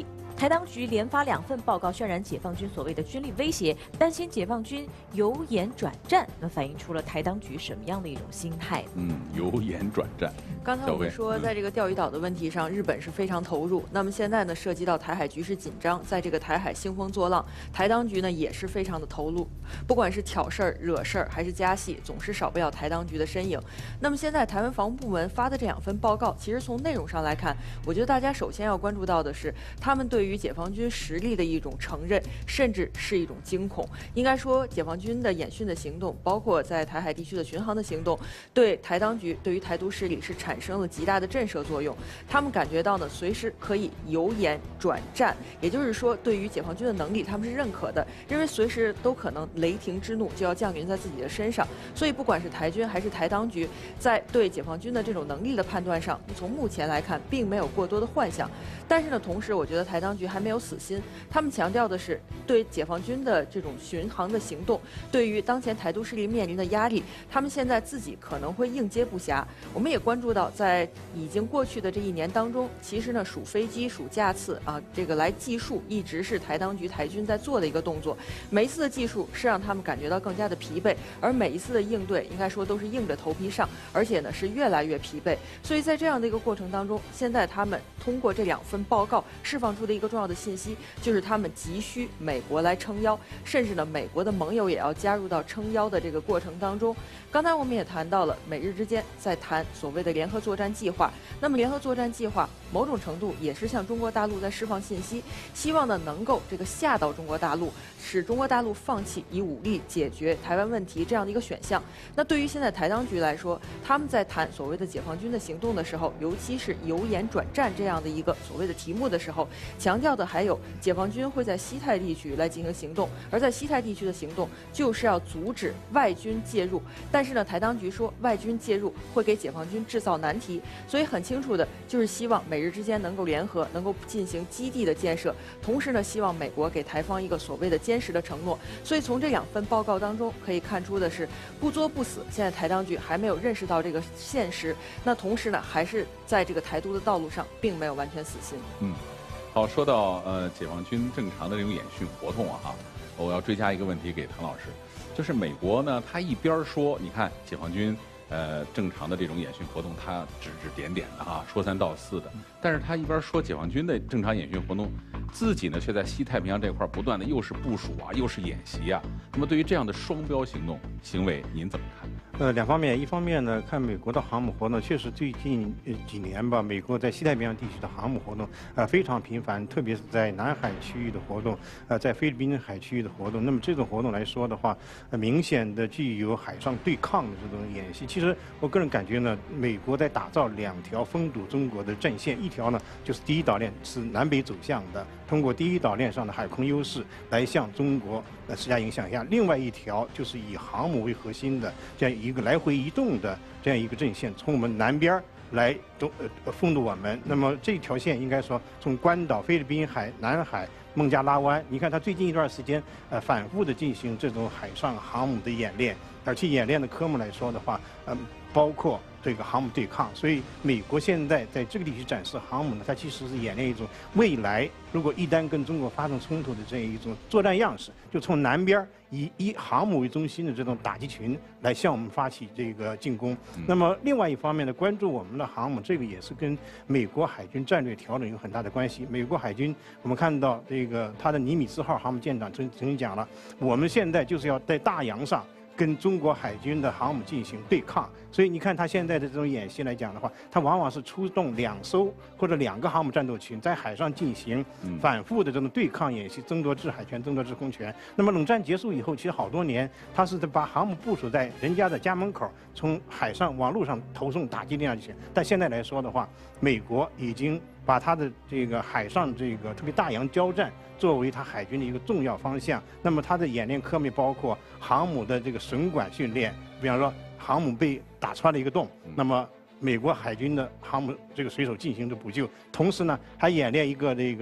S2: 台当局连发2份报告，渲染解放军所谓的军力威胁，担心解放军由演转战，那反映出了台当局什么样的一种心态？
S1: 由演转战。
S8: 刚才我们说，在这个钓鱼岛的问题上，日本是非常投入。那么现在呢，涉及到台海局势紧张，在这个台海兴风作浪，台当局呢也是非常的投入，不管是挑事儿、惹事儿还是加戏，总是少不了台当局的身影。那么现在台湾防务部门发的这2份报告，其实从内容上来看，我觉得大家首先要关注到的是，他们对于解放军实力的一种承认，甚至是一种惊恐。应该说，解放军的演训的行动，包括在台海地区的巡航的行动，对台当局、对于台独势力是产生了极大的震慑作用。他们感觉到呢，随时可以由演转战，也就是说，对于解放军的能力，他们是认可的，认为随时都可能雷霆之怒就要降临在自己的身上。所以，不管是台军还是台当局，在对解放军的这种能力的判断上，从目前来看，并没有过多的幻想。但是呢，同时我觉得台当局还没有死心，他们强调的是对解放军的这种巡航的行动，对于当前台独势力面临的压力，他们现在自己可能会应接不暇。我们也关注到，在已经过去的这1年当中，其实呢，数飞机、数架次啊，这个来计数，一直是台当局、台军在做的一个动作。每一次的计数是让他们感觉到更加的疲惫，而每一次的应对，应该说都是硬着头皮上，而且呢是越来越疲惫。所以在这样的一个过程当中，现在他们通过这2份报告释放出的一个重要的信息，就是他们急需美国来撑腰，甚至呢，美国的盟友也要加入到撑腰的这个过程当中。刚才我们也谈到了美日之间在谈所谓的联合作战计划，那么联合作战计划某种程度也是向中国大陆在释放信息，希望呢能够这个吓到中国大陆，使中国大陆放弃以武力解决台湾问题这样的一个选项。那对于现在台当局来说，他们在谈所谓的解放军的行动的时候，尤其是由演转战这样的一个所谓的题目的时候，强调的还有解放军会在西太地区来进行行动，而在西太地区的行动就是要阻止外军介入。但是呢，台当局说外军介入会给解放军制造难题，所以很清楚的就是希望美日之间能够联合，能够进行基地的建设，同时呢，希望美国给台方一个所谓的坚实的承诺。所以从这2份报告当中可以看出的是，不作不死，现在台当局还没有认识到这个现实，那同时呢，还是在这个台独的道路上并没有完全死心。
S1: 好，说到解放军正常的这种演训活动我要追加一个问题给唐老师，就是美国呢，他一边说你看解放军正常的这种演训活动，他指指点点的说3道4的，但是他一边说解放军的正常演训活动，自己呢却在西太平洋这块不断的又是部署又是演习那么对于这样的双标行为，您怎么看？
S11: 2方面，一方面呢，看美国的航母活动，确实最近几年吧，美国在西太平洋地区的航母活动非常频繁，特别是在南海区域的活动，在菲律宾海区域的活动。那么这种活动来说的话，明显的具有海上对抗的这种演习。其实我个人感觉呢，美国在打造2条封堵中国的阵线，一条呢就是第一岛链是南北走向的，通过第一岛链上的海空优势来向中国施加影响下，另外一条就是以航母为核心的这样一个来回移动的这样一个阵线，从我们南边来封堵我们。那么这条线应该说从关岛、菲律宾海、南海、孟加拉湾，你看它最近一段时间反复的进行这种海上航母的演练，而且演练的科目来说的话，包括这个航母对抗。所以美国现在在这个地区展示航母呢，它其实是演练一种未来如果一旦跟中国发生冲突的这样一种作战样式，就从南边以航母为中心的这种打击群来向我们发起这个进攻。那么另外一方面呢，关注我们的航母，这个也是跟美国海军战略调整有很大的关系。美国海军我们看到这个他的尼米兹号航母舰长曾经讲了，我们现在就是要在大洋上跟中国海军的航母进行对抗。所以你看他现在的这种演习来讲的话，他往往是出动2艘或者2个航母战斗群在海上进行反复的这种对抗演习，争夺制海权、争夺制空权。那么冷战结束以后，其实好多年他是把航母部署在人家的家门口，从海上往陆上投送打击力量去。但现在来说的话，美国已经把他的这个海上这个特别大洋交战作为他海军的一个重要方向。那么他的演练科目包括航母的这个损管训练，比方说航母被打穿了一个洞，那么美国海军的航母这个水手进行着补救，同时呢还演练一个这个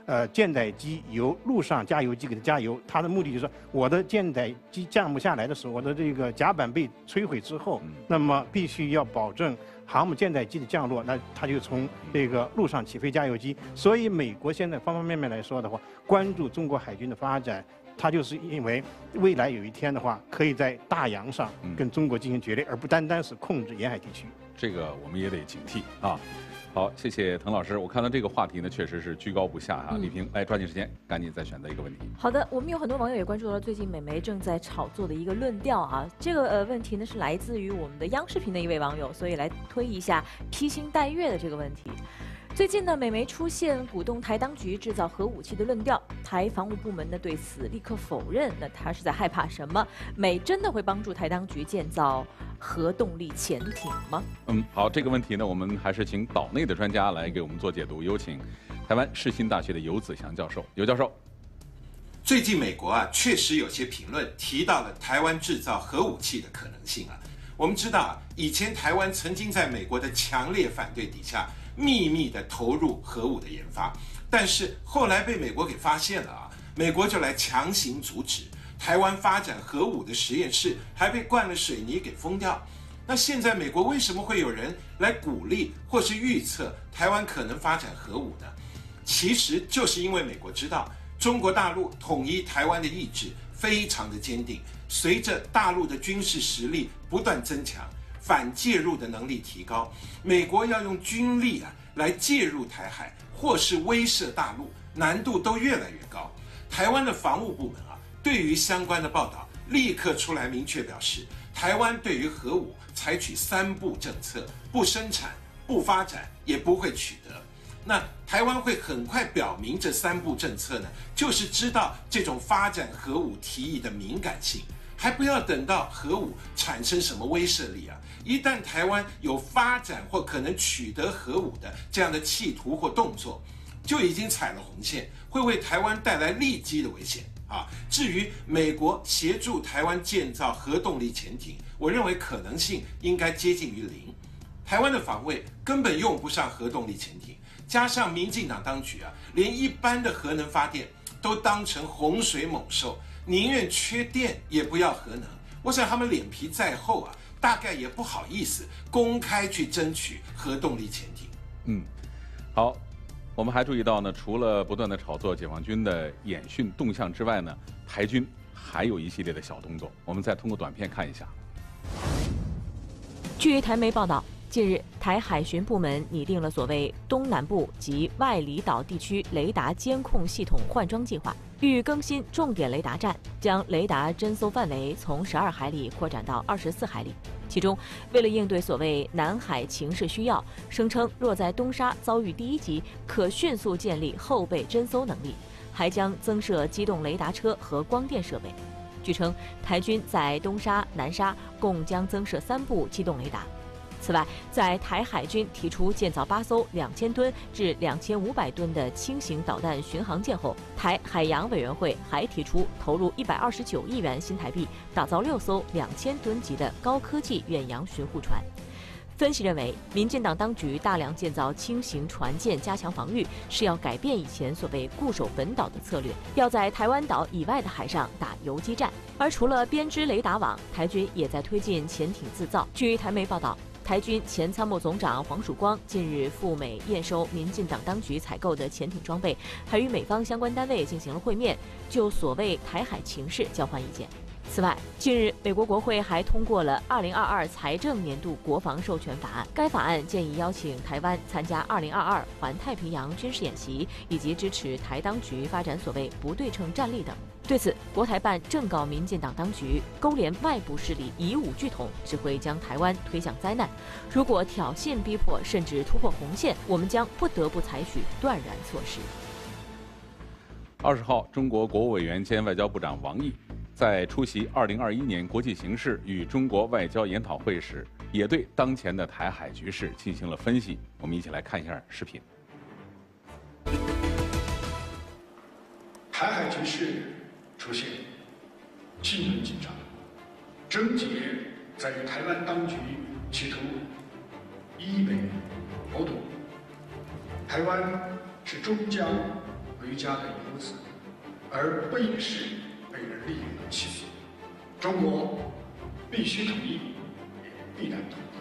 S11: 舰载机由陆上加油机给它加油，它的目的就是说，我的舰载机降不下来的时候，我的这个甲板被摧毁之后，那么必须要保证航母舰载机的降落，那它就从这个陆上起飞加油机。所以美国现在方方面面来说的话，关注中国海军的发展，它就是因为未来有一天的话，可以在大洋上跟中国进行决裂，而不单单是控制沿海地区。
S1: 这个我们也得警惕啊。好，谢谢滕老师。我看到这个话题呢，确实是居高不下啊。李平，来抓紧时间，赶紧再选择一个问题。
S2: 好的，我们有很多网友也关注到了最近美媒正在炒作的一个论调啊。这个问题呢是来自于我们的央视频的一位网友，所以来推一下披星戴月的这个问题。最近呢，美媒出现鼓动台当局制造核武器的论调，台防务部门呢对此立刻否认。那他是在害怕什么？美真的会帮助台当局建造核动力潜艇吗？
S1: 好，这个问题呢，我们还是请岛内的专家来给我们做解读。有请台湾世新大学的游子祥教授。游教授，
S13: 最近美国确实有些评论提到了台湾制造核武器的可能性啊。我们知道以前台湾曾经在美国的强烈反对底下，秘密的投入核武的研发，但是后来被美国给发现了啊，美国就来强行阻止台湾发展核武的实验室，还被灌了水泥给封掉。那现在美国为什么会有人来鼓励或是预测台湾可能发展核武呢？其实就是因为美国知道中国大陆统一台湾的意志非常的坚定，随着大陆的军事实力不断增强，反介入的能力提高，美国要用军力来介入台海或是威慑大陆，难度都越来越高。台湾的防务部门对于相关的报道立刻出来明确表示，台湾对于核武采取3不政策，不生产、不发展，也不会取得。那台湾会很快表明这3不政策呢，就是知道这种发展核武提议的敏感性，还不要等到核武产生什么威慑力啊！一旦台湾有发展或可能取得核武的这样的企图或动作，就已经踩了红线，会为台湾带来立即的危险啊！至于美国协助台湾建造核动力潜艇，我认为可能性应该接近于0。台湾的防卫根本用不上核动力潜艇，加上民进党当局连一般的核能发电都当成洪水猛兽，宁愿缺电也不要核能。我想他们脸皮再厚大概也不好意思公开去争取核动力潜艇。
S1: 好，我们还注意到呢，除了不断的炒作解放军的演训动向之外呢，台军还有一系列的小动作，我们再通过短片看一下。
S2: 据台媒报道，近日，台海巡部门拟定了所谓东南部及外离岛地区雷达监控系统换装计划，欲更新重点雷达站，将雷达侦搜范围从12海里扩展到24海里。其中，为了应对所谓南海情势需要，声称若在东沙遭遇第一击，可迅速建立后备侦搜能力，还将增设机动雷达车和光电设备。据称，台军在东沙、南沙共将增设3部机动雷达。此外，在台海军提出建造8艘2000吨至2500吨的轻型导弹巡航舰后，台海洋委员会还提出投入129亿元新台币，打造6艘2000吨级的高科技远洋巡护船。分析认为，民进党当局大量建造轻型船舰加强防御，是要改变以前所谓固守本岛的策略，要在台湾岛以外的海上打游击战。而除了编织雷达网，台军也在推进潜艇自造。据台媒报道，台军前参谋总长黄曙光近日赴美验收民进党当局采购的潜艇装备，还与美方相关单位进行了会面，就所谓台海情势交换意见。此外，近日美国国会还通过了2022财政年度国防授权法案。该法案建议邀请台湾参加2022环太平洋军事演习，以及支持台当局发展所谓不对称战力等。对此，国台办正告民进党当局勾连外部势力以武拒统，只会将台湾推向灾难。如果挑衅逼迫，甚至突破红线，我们将不得不采取断然措施。
S1: 20号，中国国务委员兼外交部长王毅在出席2021年国际形势与中国外交研讨会时，也对当前的台海局势进行了分析。我们一起来看一下视频。
S14: 台海局势出现新轮紧张，症结在于台湾当局企图以美谋独。台湾是中江为家的游子，而不是被人利用的器皿。中国必须统一，也必然统一。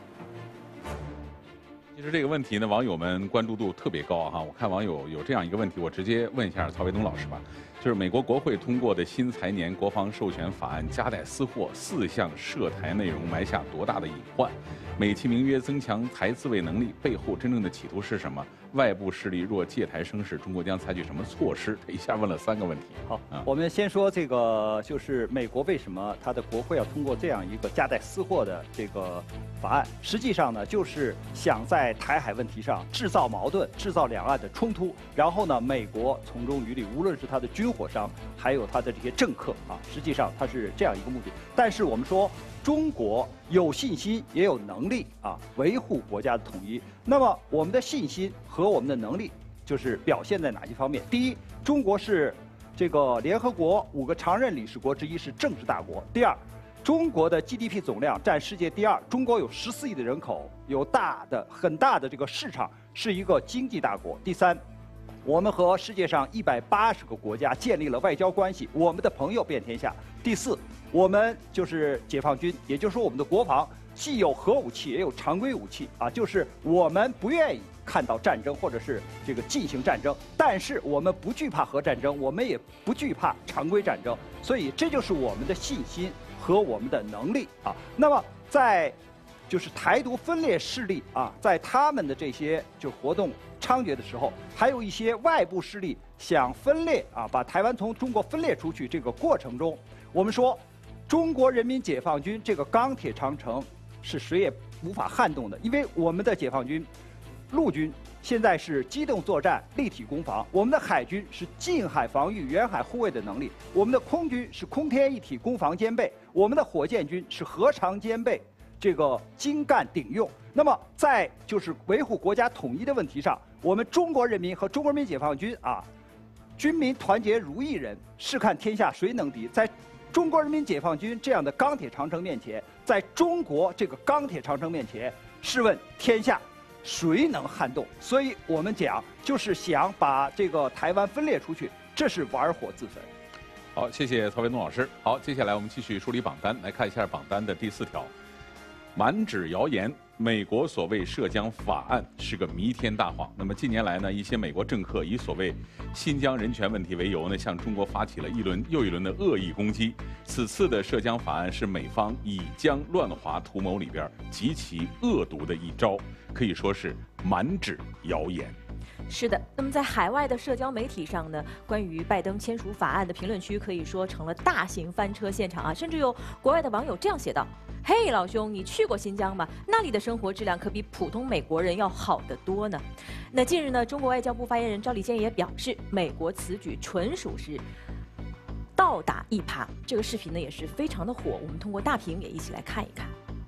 S1: 其实这个问题呢，网友们关注度特别高哈。我看网友有这样一个问题，我直接问一下曹卫东老师吧。就是美国国会通过的新财年国防授权法案夹带私货4项涉台内容，埋下多大的隐患？美其名曰增强台自卫能力，背后真正的企图是什么？外部势力若借台生事，中国将采取什么措施？他一下问了3个问题。
S9: 好，我们先说这个，就是美国为什么它的国会要通过这样一个夹带私货的这个法案？实际上呢，就是想在台海问题上制造矛盾，制造两岸的冲突，然后呢，美国从中渔利，无论是它的军火商，还有它的这些政客啊，实际上它是这样一个目的。但是我们说，中国有信心也有能力啊，维护国家的统一。那么我们的信心和我们的能力，就是表现在哪些方面？第一，中国是这个联合国5个常任理事国之一，是政治大国。第二，中国的 GDP 总量占世界第2，中国有14亿的人口，有很大的这个市场，是一个经济大国。第三，我们和世界上180个国家建立了外交关系，我们的朋友遍天下。第四，我们就是解放军，也就是说我们的国防既有核武器也有常规武器啊，就是我们不愿意看到战争或者是这个进行战争，但是我们不惧怕核战争，我们也不惧怕常规战争，所以这就是我们的信心和我们的能力啊。那么在就是台独分裂势力啊，在他们的这些就活动猖獗的时候，还有一些外部势力想分裂啊，把台湾从中国分裂出去。这个过程中，我们说，中国人民解放军这个钢铁长城是谁也无法撼动的，因为我们的解放军陆军现在是机动作战、立体攻防，我们的海军是近海防御、远海护卫的能力，我们的空军是空天一体、攻防兼备，我们的火箭军是核常兼备。这个精干顶用。那么在就是维护国家统一的问题上，我们中国人民和中国人民解放军啊，军民团结如一人，试看天下谁能敌。在中国人民解放军这样的钢铁长城面前，在中国这个钢铁长城面前，试问天下谁能撼动？所以我们讲，就是想把这个台湾分裂出去，这是玩火自焚。
S1: 好，谢谢曹卫东老师。好，接下来我们继续梳理榜单，来看一下榜单的第4条。满纸谣言，美国所谓涉疆法案是个弥天大谎。那么近年来呢，一些美国政客以所谓新疆人权问题为由呢，向中国发起了一轮又一轮的恶意攻击。此次的涉疆法案是美方以疆乱华图谋里边极其恶毒的一招，可以说是满纸谣言。
S2: 是的，那么在海外的社交媒体上呢，关于拜登签署法案的评论区可以说成了大型翻车现场啊，甚至有国外的网友这样写道：嘿，老兄，你去过新疆吗？那里的生活质量可比普通美国人要好得多呢。那近日呢，中国外交部发言人赵立坚也表示，美国此举纯属是倒打一耙。这个视频呢也是非常的火，我们通过大屏也一起来看一看。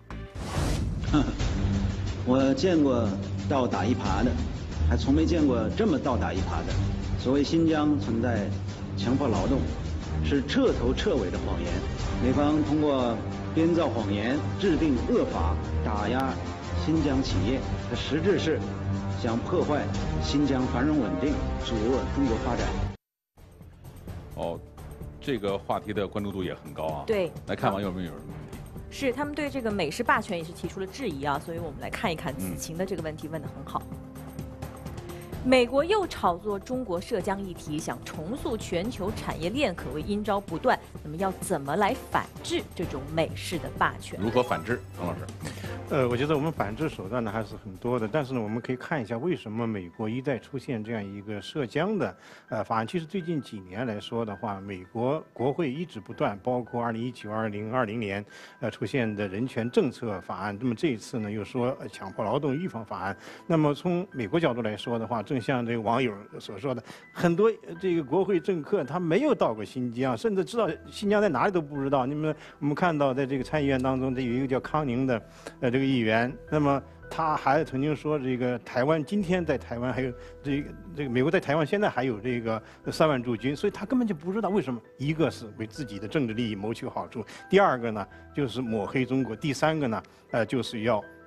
S15: 我见过倒打一耙的，还从没见过这么倒打一耙的。所谓新疆存在强迫劳动，是彻头彻尾的谎言。美方通过编造谎言、制定恶法，打压新疆企业，它实质是想破坏新疆繁荣稳定，阻遏中国发展。
S1: 哦，这个话题的关注度也很高啊。
S2: 对，
S1: 来看网友们有什么问题？
S2: 是他们对这个美式霸权也是提出了质疑啊，所以我们来看一看子晴的这个问题问得很好。美国又炒作中国涉疆议题，想重塑全球产业链，可谓阴招不断。那么要怎么来反制这种美式的霸权？
S1: 如何反制，王老师？
S11: 我觉得我们反制手段呢还是很多的，但是呢，我们可以看一下为什么美国一再出现这样一个涉疆的法案。其实最近几年来说的话，美国国会一直不断，包括2019、2020年出现的人权政策法案，那么这一次呢又说强迫劳动预防法案。那么从美国角度来说的话，正像这个网友所说的，很多这个国会政客他没有到过新疆，甚至知道新疆在哪里都不知道。我们看到在这个参议院当中，这有一个叫康宁的这个议员，那么他还曾经说，这个台湾今天在台湾还有这个美国在台湾现在还有这个3万驻军，所以他根本就不知道为什么。一个是为自己的政治利益谋取好处，第二个呢就是抹黑中国，第三个呢就是要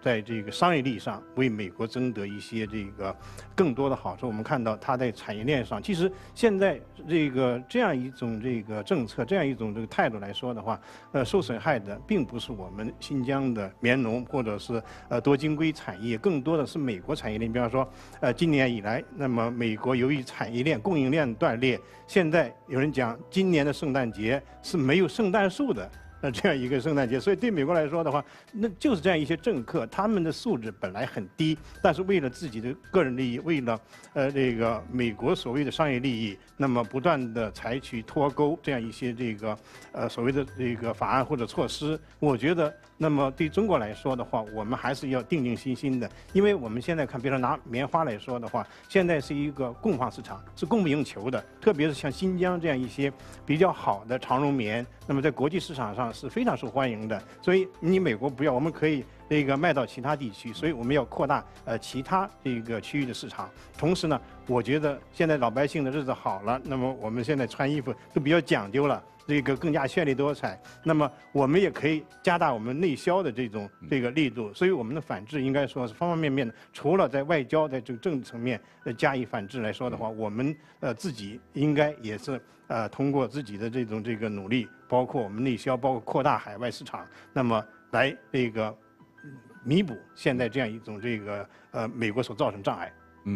S11: 在这个商业利益上为美国争得一些这个更多的好处。我们看到它在产业链上，其实现在这样一种这个政策，这样一种这个态度来说的话，受损害的并不是我们新疆的棉农或者是多晶硅产业，更多的是美国产业链。比方说，今年以来，那么美国由于产业链供应链断裂，现在有人讲今年的圣诞节是没有圣诞树的。这样一个圣诞节，所以对美国来说的话，那就是这样一些政客，他们的素质本来很低，但是为了自己的个人利益，为了这个美国所谓的商业利益，那么不断的采取脱钩这样一些这个所谓的这个法案或者措施。我觉得，那么对中国来说的话，我们还是要定定心的，因为我们现在看，比如说拿棉花来说的话，现在是一个供方市场，是供不应求的，特别是像新疆这样一些比较好的长绒棉，那么在国际市场上是非常受欢迎的，所以你美国不要，我们可以这个卖到其他地区，所以我们要扩大其他这个区域的市场。同时呢，我觉得现在老百姓的日子好了，那么我们现在穿衣服都比较讲究了，这个更加绚丽多彩。那么我们也可以加大我们内销的这个力度，所以我们的反制应该说是方方面面的。除了在外交在这个政治层面加以反制来说的话，我们自己应该也是通过自己的这个努力，包括我们内销，包括扩大海外市场，那么来这个弥补现在这样一种美国所造成障碍。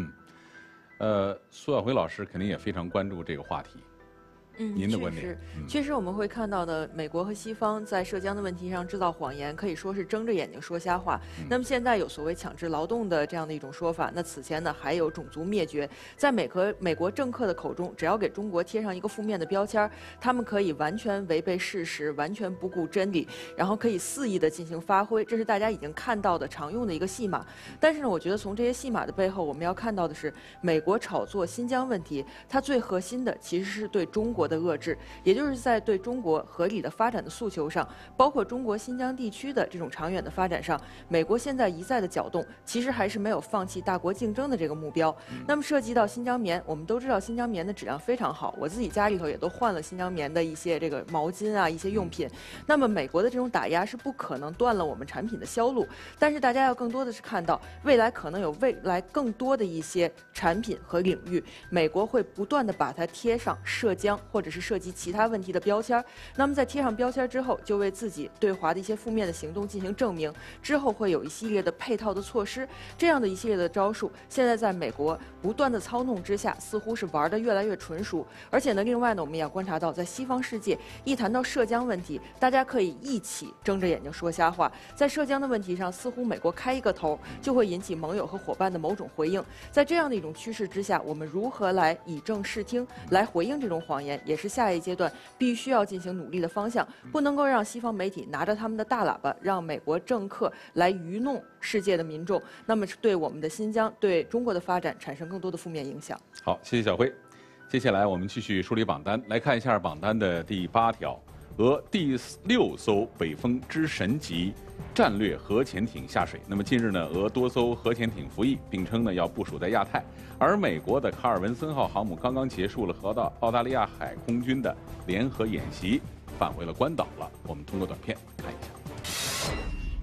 S1: 苏晓辉老师肯定也非常关注这个话题。您的观点？
S8: 确实我们会看到的，美国和西方在涉疆的问题上制造谎言，可以说是睁着眼睛说瞎话。那么现在有所谓强制劳动的这样的一种说法，那此前呢还有种族灭绝。在美国政客的口中，只要给中国贴上一个负面的标签，他们可以完全违背事实，完全不顾真理，然后可以肆意的进行发挥，这是大家已经看到的常用的一个戏码。但是呢，我觉得从这些戏码的背后，我们要看到的是，美国炒作新疆问题，它最核心的其实是对中国的遏制，也就是在对中国合理的发展的诉求上，包括中国新疆地区的这种长远的发展上，美国现在一再的搅动，其实还是没有放弃大国竞争的这个目标。那么涉及到新疆棉，我们都知道新疆棉的质量非常好，我自己家里头也都换了新疆棉的一些这个毛巾啊，一些用品。那么美国的这种打压是不可能断了我们产品的销路，但是大家要更多的是看到未来可能有未来更多的一些产品和领域，美国会不断的把它贴上涉疆或者是涉及其他问题的标签。那么在贴上标签之后，就为自己对华的一些负面的行动进行证明，之后会有一系列的配套的措施，这样的一系列的招数，现在在美国不断的操弄之下，似乎是玩得越来越纯熟。而且呢，另外呢，我们也要观察到，在西方世界，一谈到涉疆问题，大家可以一起睁着眼睛说瞎话。在涉疆的问题上，似乎美国开一个头，就会引起盟友和伙伴的某种回应。在这样的一种趋势之下，我们如何来以正视听，来回应这种谎言，也是下一阶段必须要进行努力的方向。不能够让西方媒体拿着他们的大喇叭，让美国政客来愚弄世界的民众，那么对我们的新疆、对中国的发展产生更多的负面影响。
S1: 好，谢谢小辉。接下来我们继续梳理榜单，来看一下榜单的第8条：俄第6艘北风之神级战略核潜艇下水。那么近日呢，俄多艘核潜艇服役，并称呢要部署在亚太。而美国的卡尔文森号航母刚刚结束了和澳大利亚海空军的联合演习，返回了关岛了。我们通过短片看一下。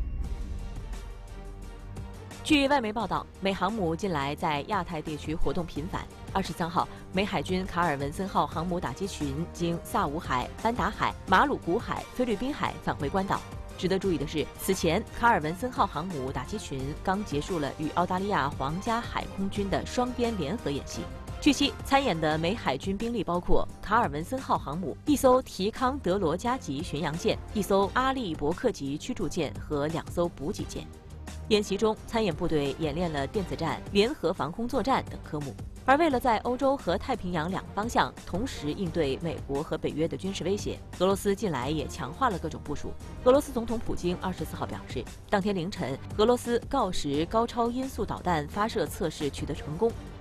S2: 据外媒报道，美航母近来在亚太地区活动频繁。23号，美海军卡尔文森号航母打击群经萨武海、班达海、马鲁古海、菲律宾海返回关岛。值得注意的是，此前卡尔文森号航母打击群刚结束了与澳大利亚皇家海空军的双边联合演习。据悉，参演的美海军兵力包括卡尔文森号航母、1艘提康德罗加级巡洋舰、1艘阿利伯克级驱逐舰和2艘补给舰。演习中，参演部队演练了电子战、联合防空作战等科目。而为了在欧洲和太平洋两方向同时应对美国和北约的军事威胁，俄罗斯近来也强化了各种部署。俄罗斯总统普京24号表示，当天凌晨，俄罗斯锆石高超音速导弹发射测试取得成功，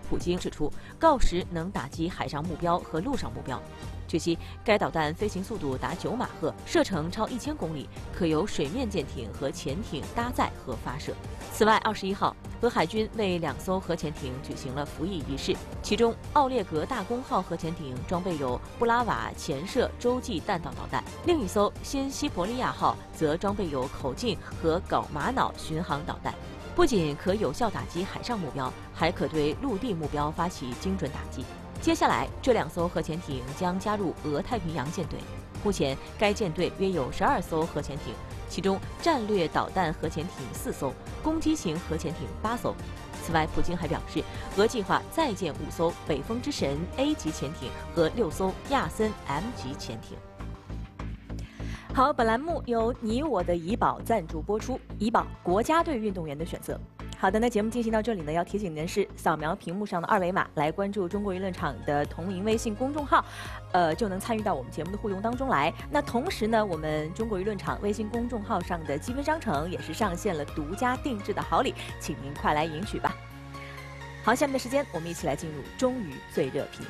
S2: 普京指出，锆石能打击海上目标和陆上目标。据悉，该导弹飞行速度达9马赫，射程超1000公里，可由水面舰艇和潜艇搭载和发射。此外，21号，俄海军为2艘核潜艇举行了服役仪式，其中奥列格大公号核潜艇装备有布拉瓦潜射洲际弹道导弹，另一艘新西伯利亚号则装备有口径和镐玛瑙巡航导弹，不仅可有效打击海上目标，还可对陆地目标发起精准打击。接下来，这2艘核潜艇将加入俄太平洋舰队。目前，该舰队约有12艘核潜艇，其中战略导弹核潜艇4艘，攻击型核潜艇8艘。此外，普京还表示，俄计划再建5艘北风之神 A 级潜艇和6艘亚森 M 级潜艇。好，本栏目由你我的怡宝赞助播出，怡宝国家队运动员的选择。好的，那节目进行到这里呢，要提醒您的是，扫描屏幕上的2维码来关注中国舆论场的同名微信公众号，就能参与到我们节目的互动当中来。那同时呢，我们中国舆论场微信公众号上的积分商城也是上线了独家定制的好礼，请您快来领取吧。好，下面的时间我们一起来进入中娱最热评。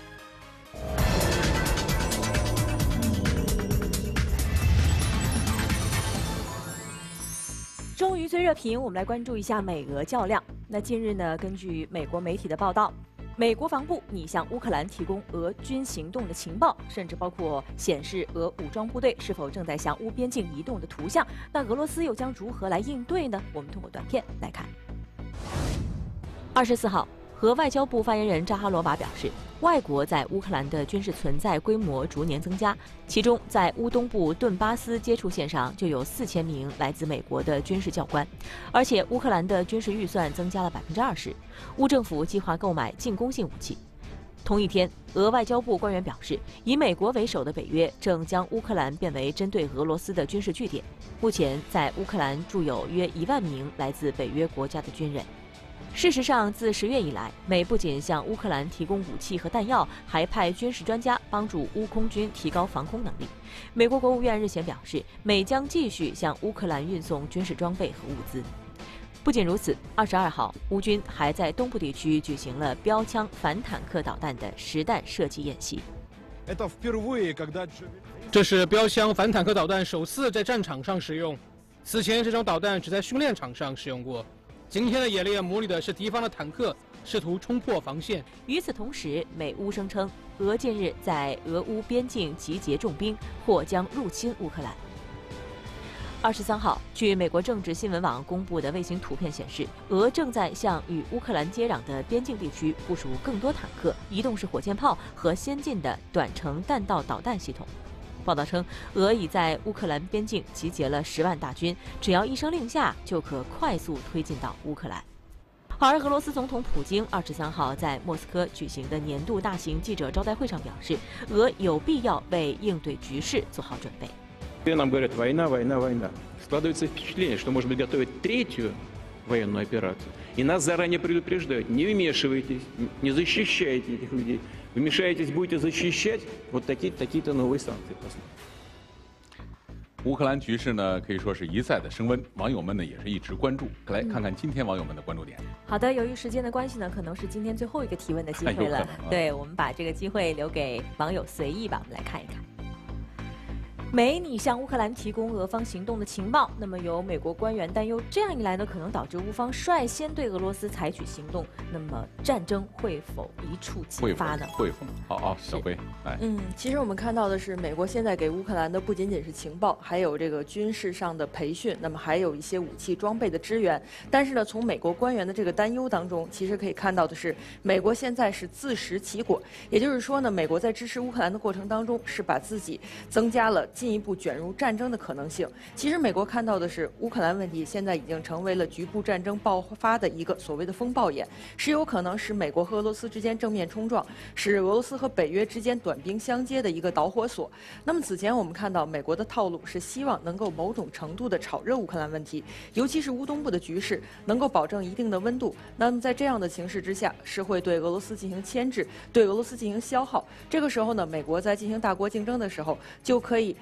S2: 中娱最热评，我们来关注一下美俄较量。那近日呢，根据美国媒体的报道，美国防部拟向乌克兰提供俄军行动的情报，甚至包括显示俄武装部队是否正在向乌边境移动的图像。那俄罗斯又将如何来应对呢？我们通过短片来看。24号，俄外交部发言人扎哈罗娃表示，外国在乌克兰的军事存在规模逐年增加，其中在乌东部顿巴斯接触线上就有4000名来自美国的军事教官，而且乌克兰的军事预算增加了20%，乌政府计划购买进攻性武器。同一天，俄外交部官员表示，以美国为首的北约正将乌克兰变为针对俄罗斯的军事据点，目前在乌克兰驻有约1万名来自北约国家的军人。事实上，自10月以来，美不仅向乌克兰提供武器和弹药，还派军事专家帮助乌空军提高防空能力。美国国务院日前表示，美将继续向乌克兰运送军事装备和物资。不仅如此，22号，乌军还在东部地区举行了标枪反坦克导弹的实弹射击演习。
S16: 这是标枪反坦克导弹首次在战场上使用，此前这种导弹只在训练场上使用过。今天的演练模拟的是敌方的坦克试图冲破防线。
S2: 与此同时，美乌声称，俄近日在俄乌边境集结重兵，或将入侵乌克兰。23号，据美国政治新闻网公布的卫星图片显示，俄正在向与乌克兰接壤的边境地区部署更多坦克、移动式火箭炮和先进的短程弹道导弹系统。报道称，俄已在乌克兰边境集结了10万大军，只要一声令下，就可快速推进到乌克兰。而俄罗斯总统普京23号在莫斯科举行的年度大型记者招待会上表示，俄有必要为应对局势做好准备。
S17: Нам говорят, война, война, война. Складывается впечатление, что, может быть, готовят 3-ю военную операцию. И нас заранее предупреждают, не вмешивайтесь, не защищайте этих людей. Вмешаетесь, будете защищать, вот такие-то новые санкции.
S1: 乌克兰局势呢，可以说是一再的升温，网友们呢也是一直关注。来看看今天网友们的关注点。
S2: 好的，由于时间的关系呢，可能是今天最后一个提问的机会了。对，我们把这个机会留给网友随意吧，我们来看一看。美拟向乌克兰提供俄方行动的情报，那么有美国官员担忧，这样一来呢，可能导致乌方率先对俄罗斯采取行动，那么战争会否一触即发呢？
S1: 会否？好，小辉，来。
S8: 其实我们看到的是，美国现在给乌克兰的不仅仅是情报，还有这个军事上的培训，那么还有一些武器装备的支援。但是呢，从美国官员的这个担忧当中，其实可以看到的是，美国现在是自食其果，也就是说呢，美国在支持乌克兰的过程当中，是把自己增加了进一步卷入战争的可能性。其实美国看到的是，乌克兰问题现在已经成为了局部战争爆发的一个所谓的风暴眼，是有可能使美国和俄罗斯之间正面冲撞，使俄罗斯和北约之间短兵相接的一个导火索。那么此前我们看到，美国的套路是希望能够某种程度的炒热乌克兰问题，尤其是乌东部的局势能够保证一定的温度。那么在这样的形势之下，是会对俄罗斯进行牵制，对俄罗斯进行消耗。这个时候呢，美国在进行大国竞争的时候，就可以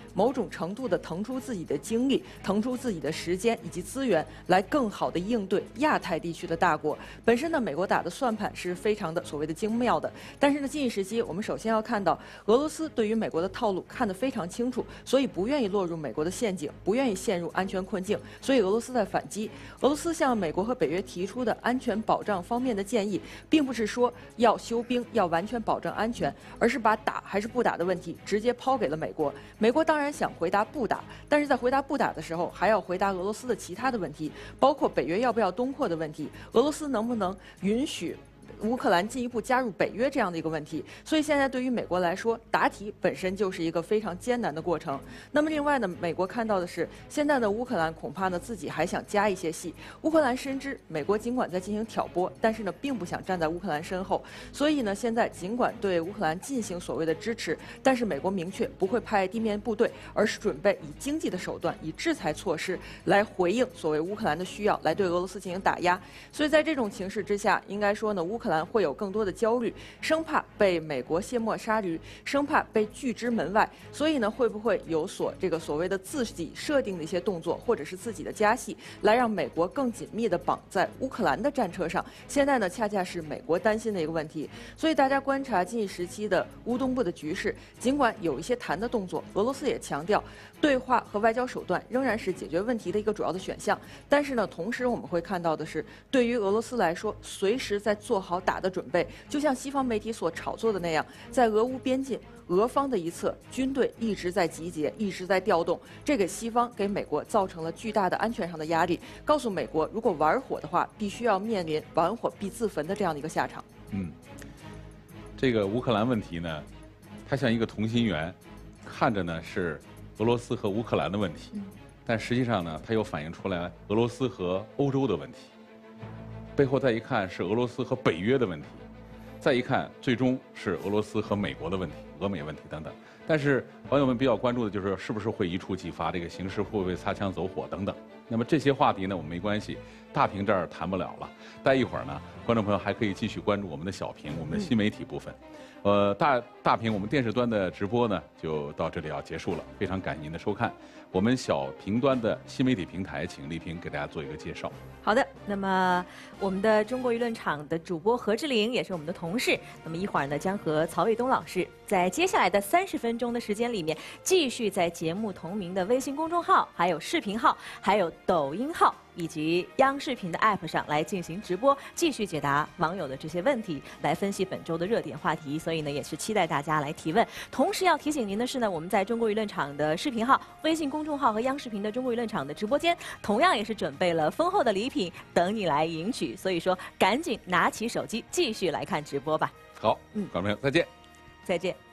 S8: 某种程度的腾出自己的精力、腾出自己的时间以及资源，来更好的应对亚太地区的大国。本身呢，美国打的算盘是非常的所谓的精妙的，但是呢，近一时期我们首先要看到俄罗斯对于美国的套路看得非常清楚，所以不愿意落入美国的陷阱，不愿意陷入安全困境，所以俄罗斯在反击。俄罗斯向美国和北约提出的安全保障方面的建议，并不是说要休兵、要完全保证安全，而是把打还是不打的问题直接抛给了美国。美国当然想回答不打，但是在回答不打的时候，还要回答俄罗斯的其他的问题，包括北约要不要东扩的问题，俄罗斯能不能允许乌克兰进一步加入北约这样的一个问题。所以现在对于美国来说，答题本身就是一个非常艰难的过程。那么另外呢，美国看到的是，现在的乌克兰恐怕呢自己还想加一些戏。乌克兰深知美国尽管在进行挑拨，但是呢并不想站在乌克兰身后，所以呢现在尽管对乌克兰进行所谓的支持，但是美国明确不会派地面部队，而是准备以经济的手段，以制裁措施来回应所谓乌克兰的需要，来对俄罗斯进行打压。所以在这种情势之下，应该说呢，乌克兰会有更多的焦虑，生怕被美国卸磨杀驴，生怕被拒之门外。所以呢，会不会有所谓的自己设定的一些动作，或者是自己的加戏，来让美国更紧密地绑在乌克兰的战车上？现在呢，恰恰是美国担心的一个问题。所以大家观察近时期的乌东部的局势，尽管有一些谈的动作，俄罗斯也强调，对话和外交手段仍然是解决问题的一个主要的选项。但是呢，同时我们会看到的是，对于俄罗斯来说，随时在做好打的准备，就像西方媒体所炒作的那样，在俄乌边境，俄方的一侧军队一直在集结，一直在调动，这给西方给美国造成了巨大的安全上的压力，告诉美国，如果玩火的话，必须要面临玩火必自焚的这样的一个下场。
S1: 这个乌克兰问题呢，它像一个同心圆，看着呢是俄罗斯和乌克兰的问题，但实际上呢，它又反映出来俄罗斯和欧洲的问题。背后再一看是俄罗斯和北约的问题，再一看最终是俄罗斯和美国的问题、俄美问题等等。但是网友们比较关注的就是是不是会一触即发，这个形势会不会擦枪走火等等。那么这些话题呢，我们没关系，大屏这儿谈不了了。待一会儿呢，观众朋友还可以继续关注我们的小屏，我们的新媒体部分。大屏我们电视端的直播呢就到这里要结束了，非常感谢您的收看。我们小屏端的新媒体平台，请丽萍给大家做一个介绍。
S2: 好的，那么我们的中国舆论场的主播何志玲也是我们的同事，那么一会儿呢将和曹卫东老师在接下来的30分钟的时间里面，继续在节目同名的微信公众号、还有视频号、还有抖音号以及央视频的 App 上来进行直播，继续解答网友的这些问题，来分析本周的热点话题。所以呢，也是期待大家来提问。同时要提醒您的是呢，我们在中国舆论场的视频号、微信公众号和央视频的中国舆论场的直播间，同样也是准备了丰厚的礼品等你来赢取。所以说，赶紧拿起手机继续来看直播吧。
S1: 好，观众朋友再见。
S2: 再见。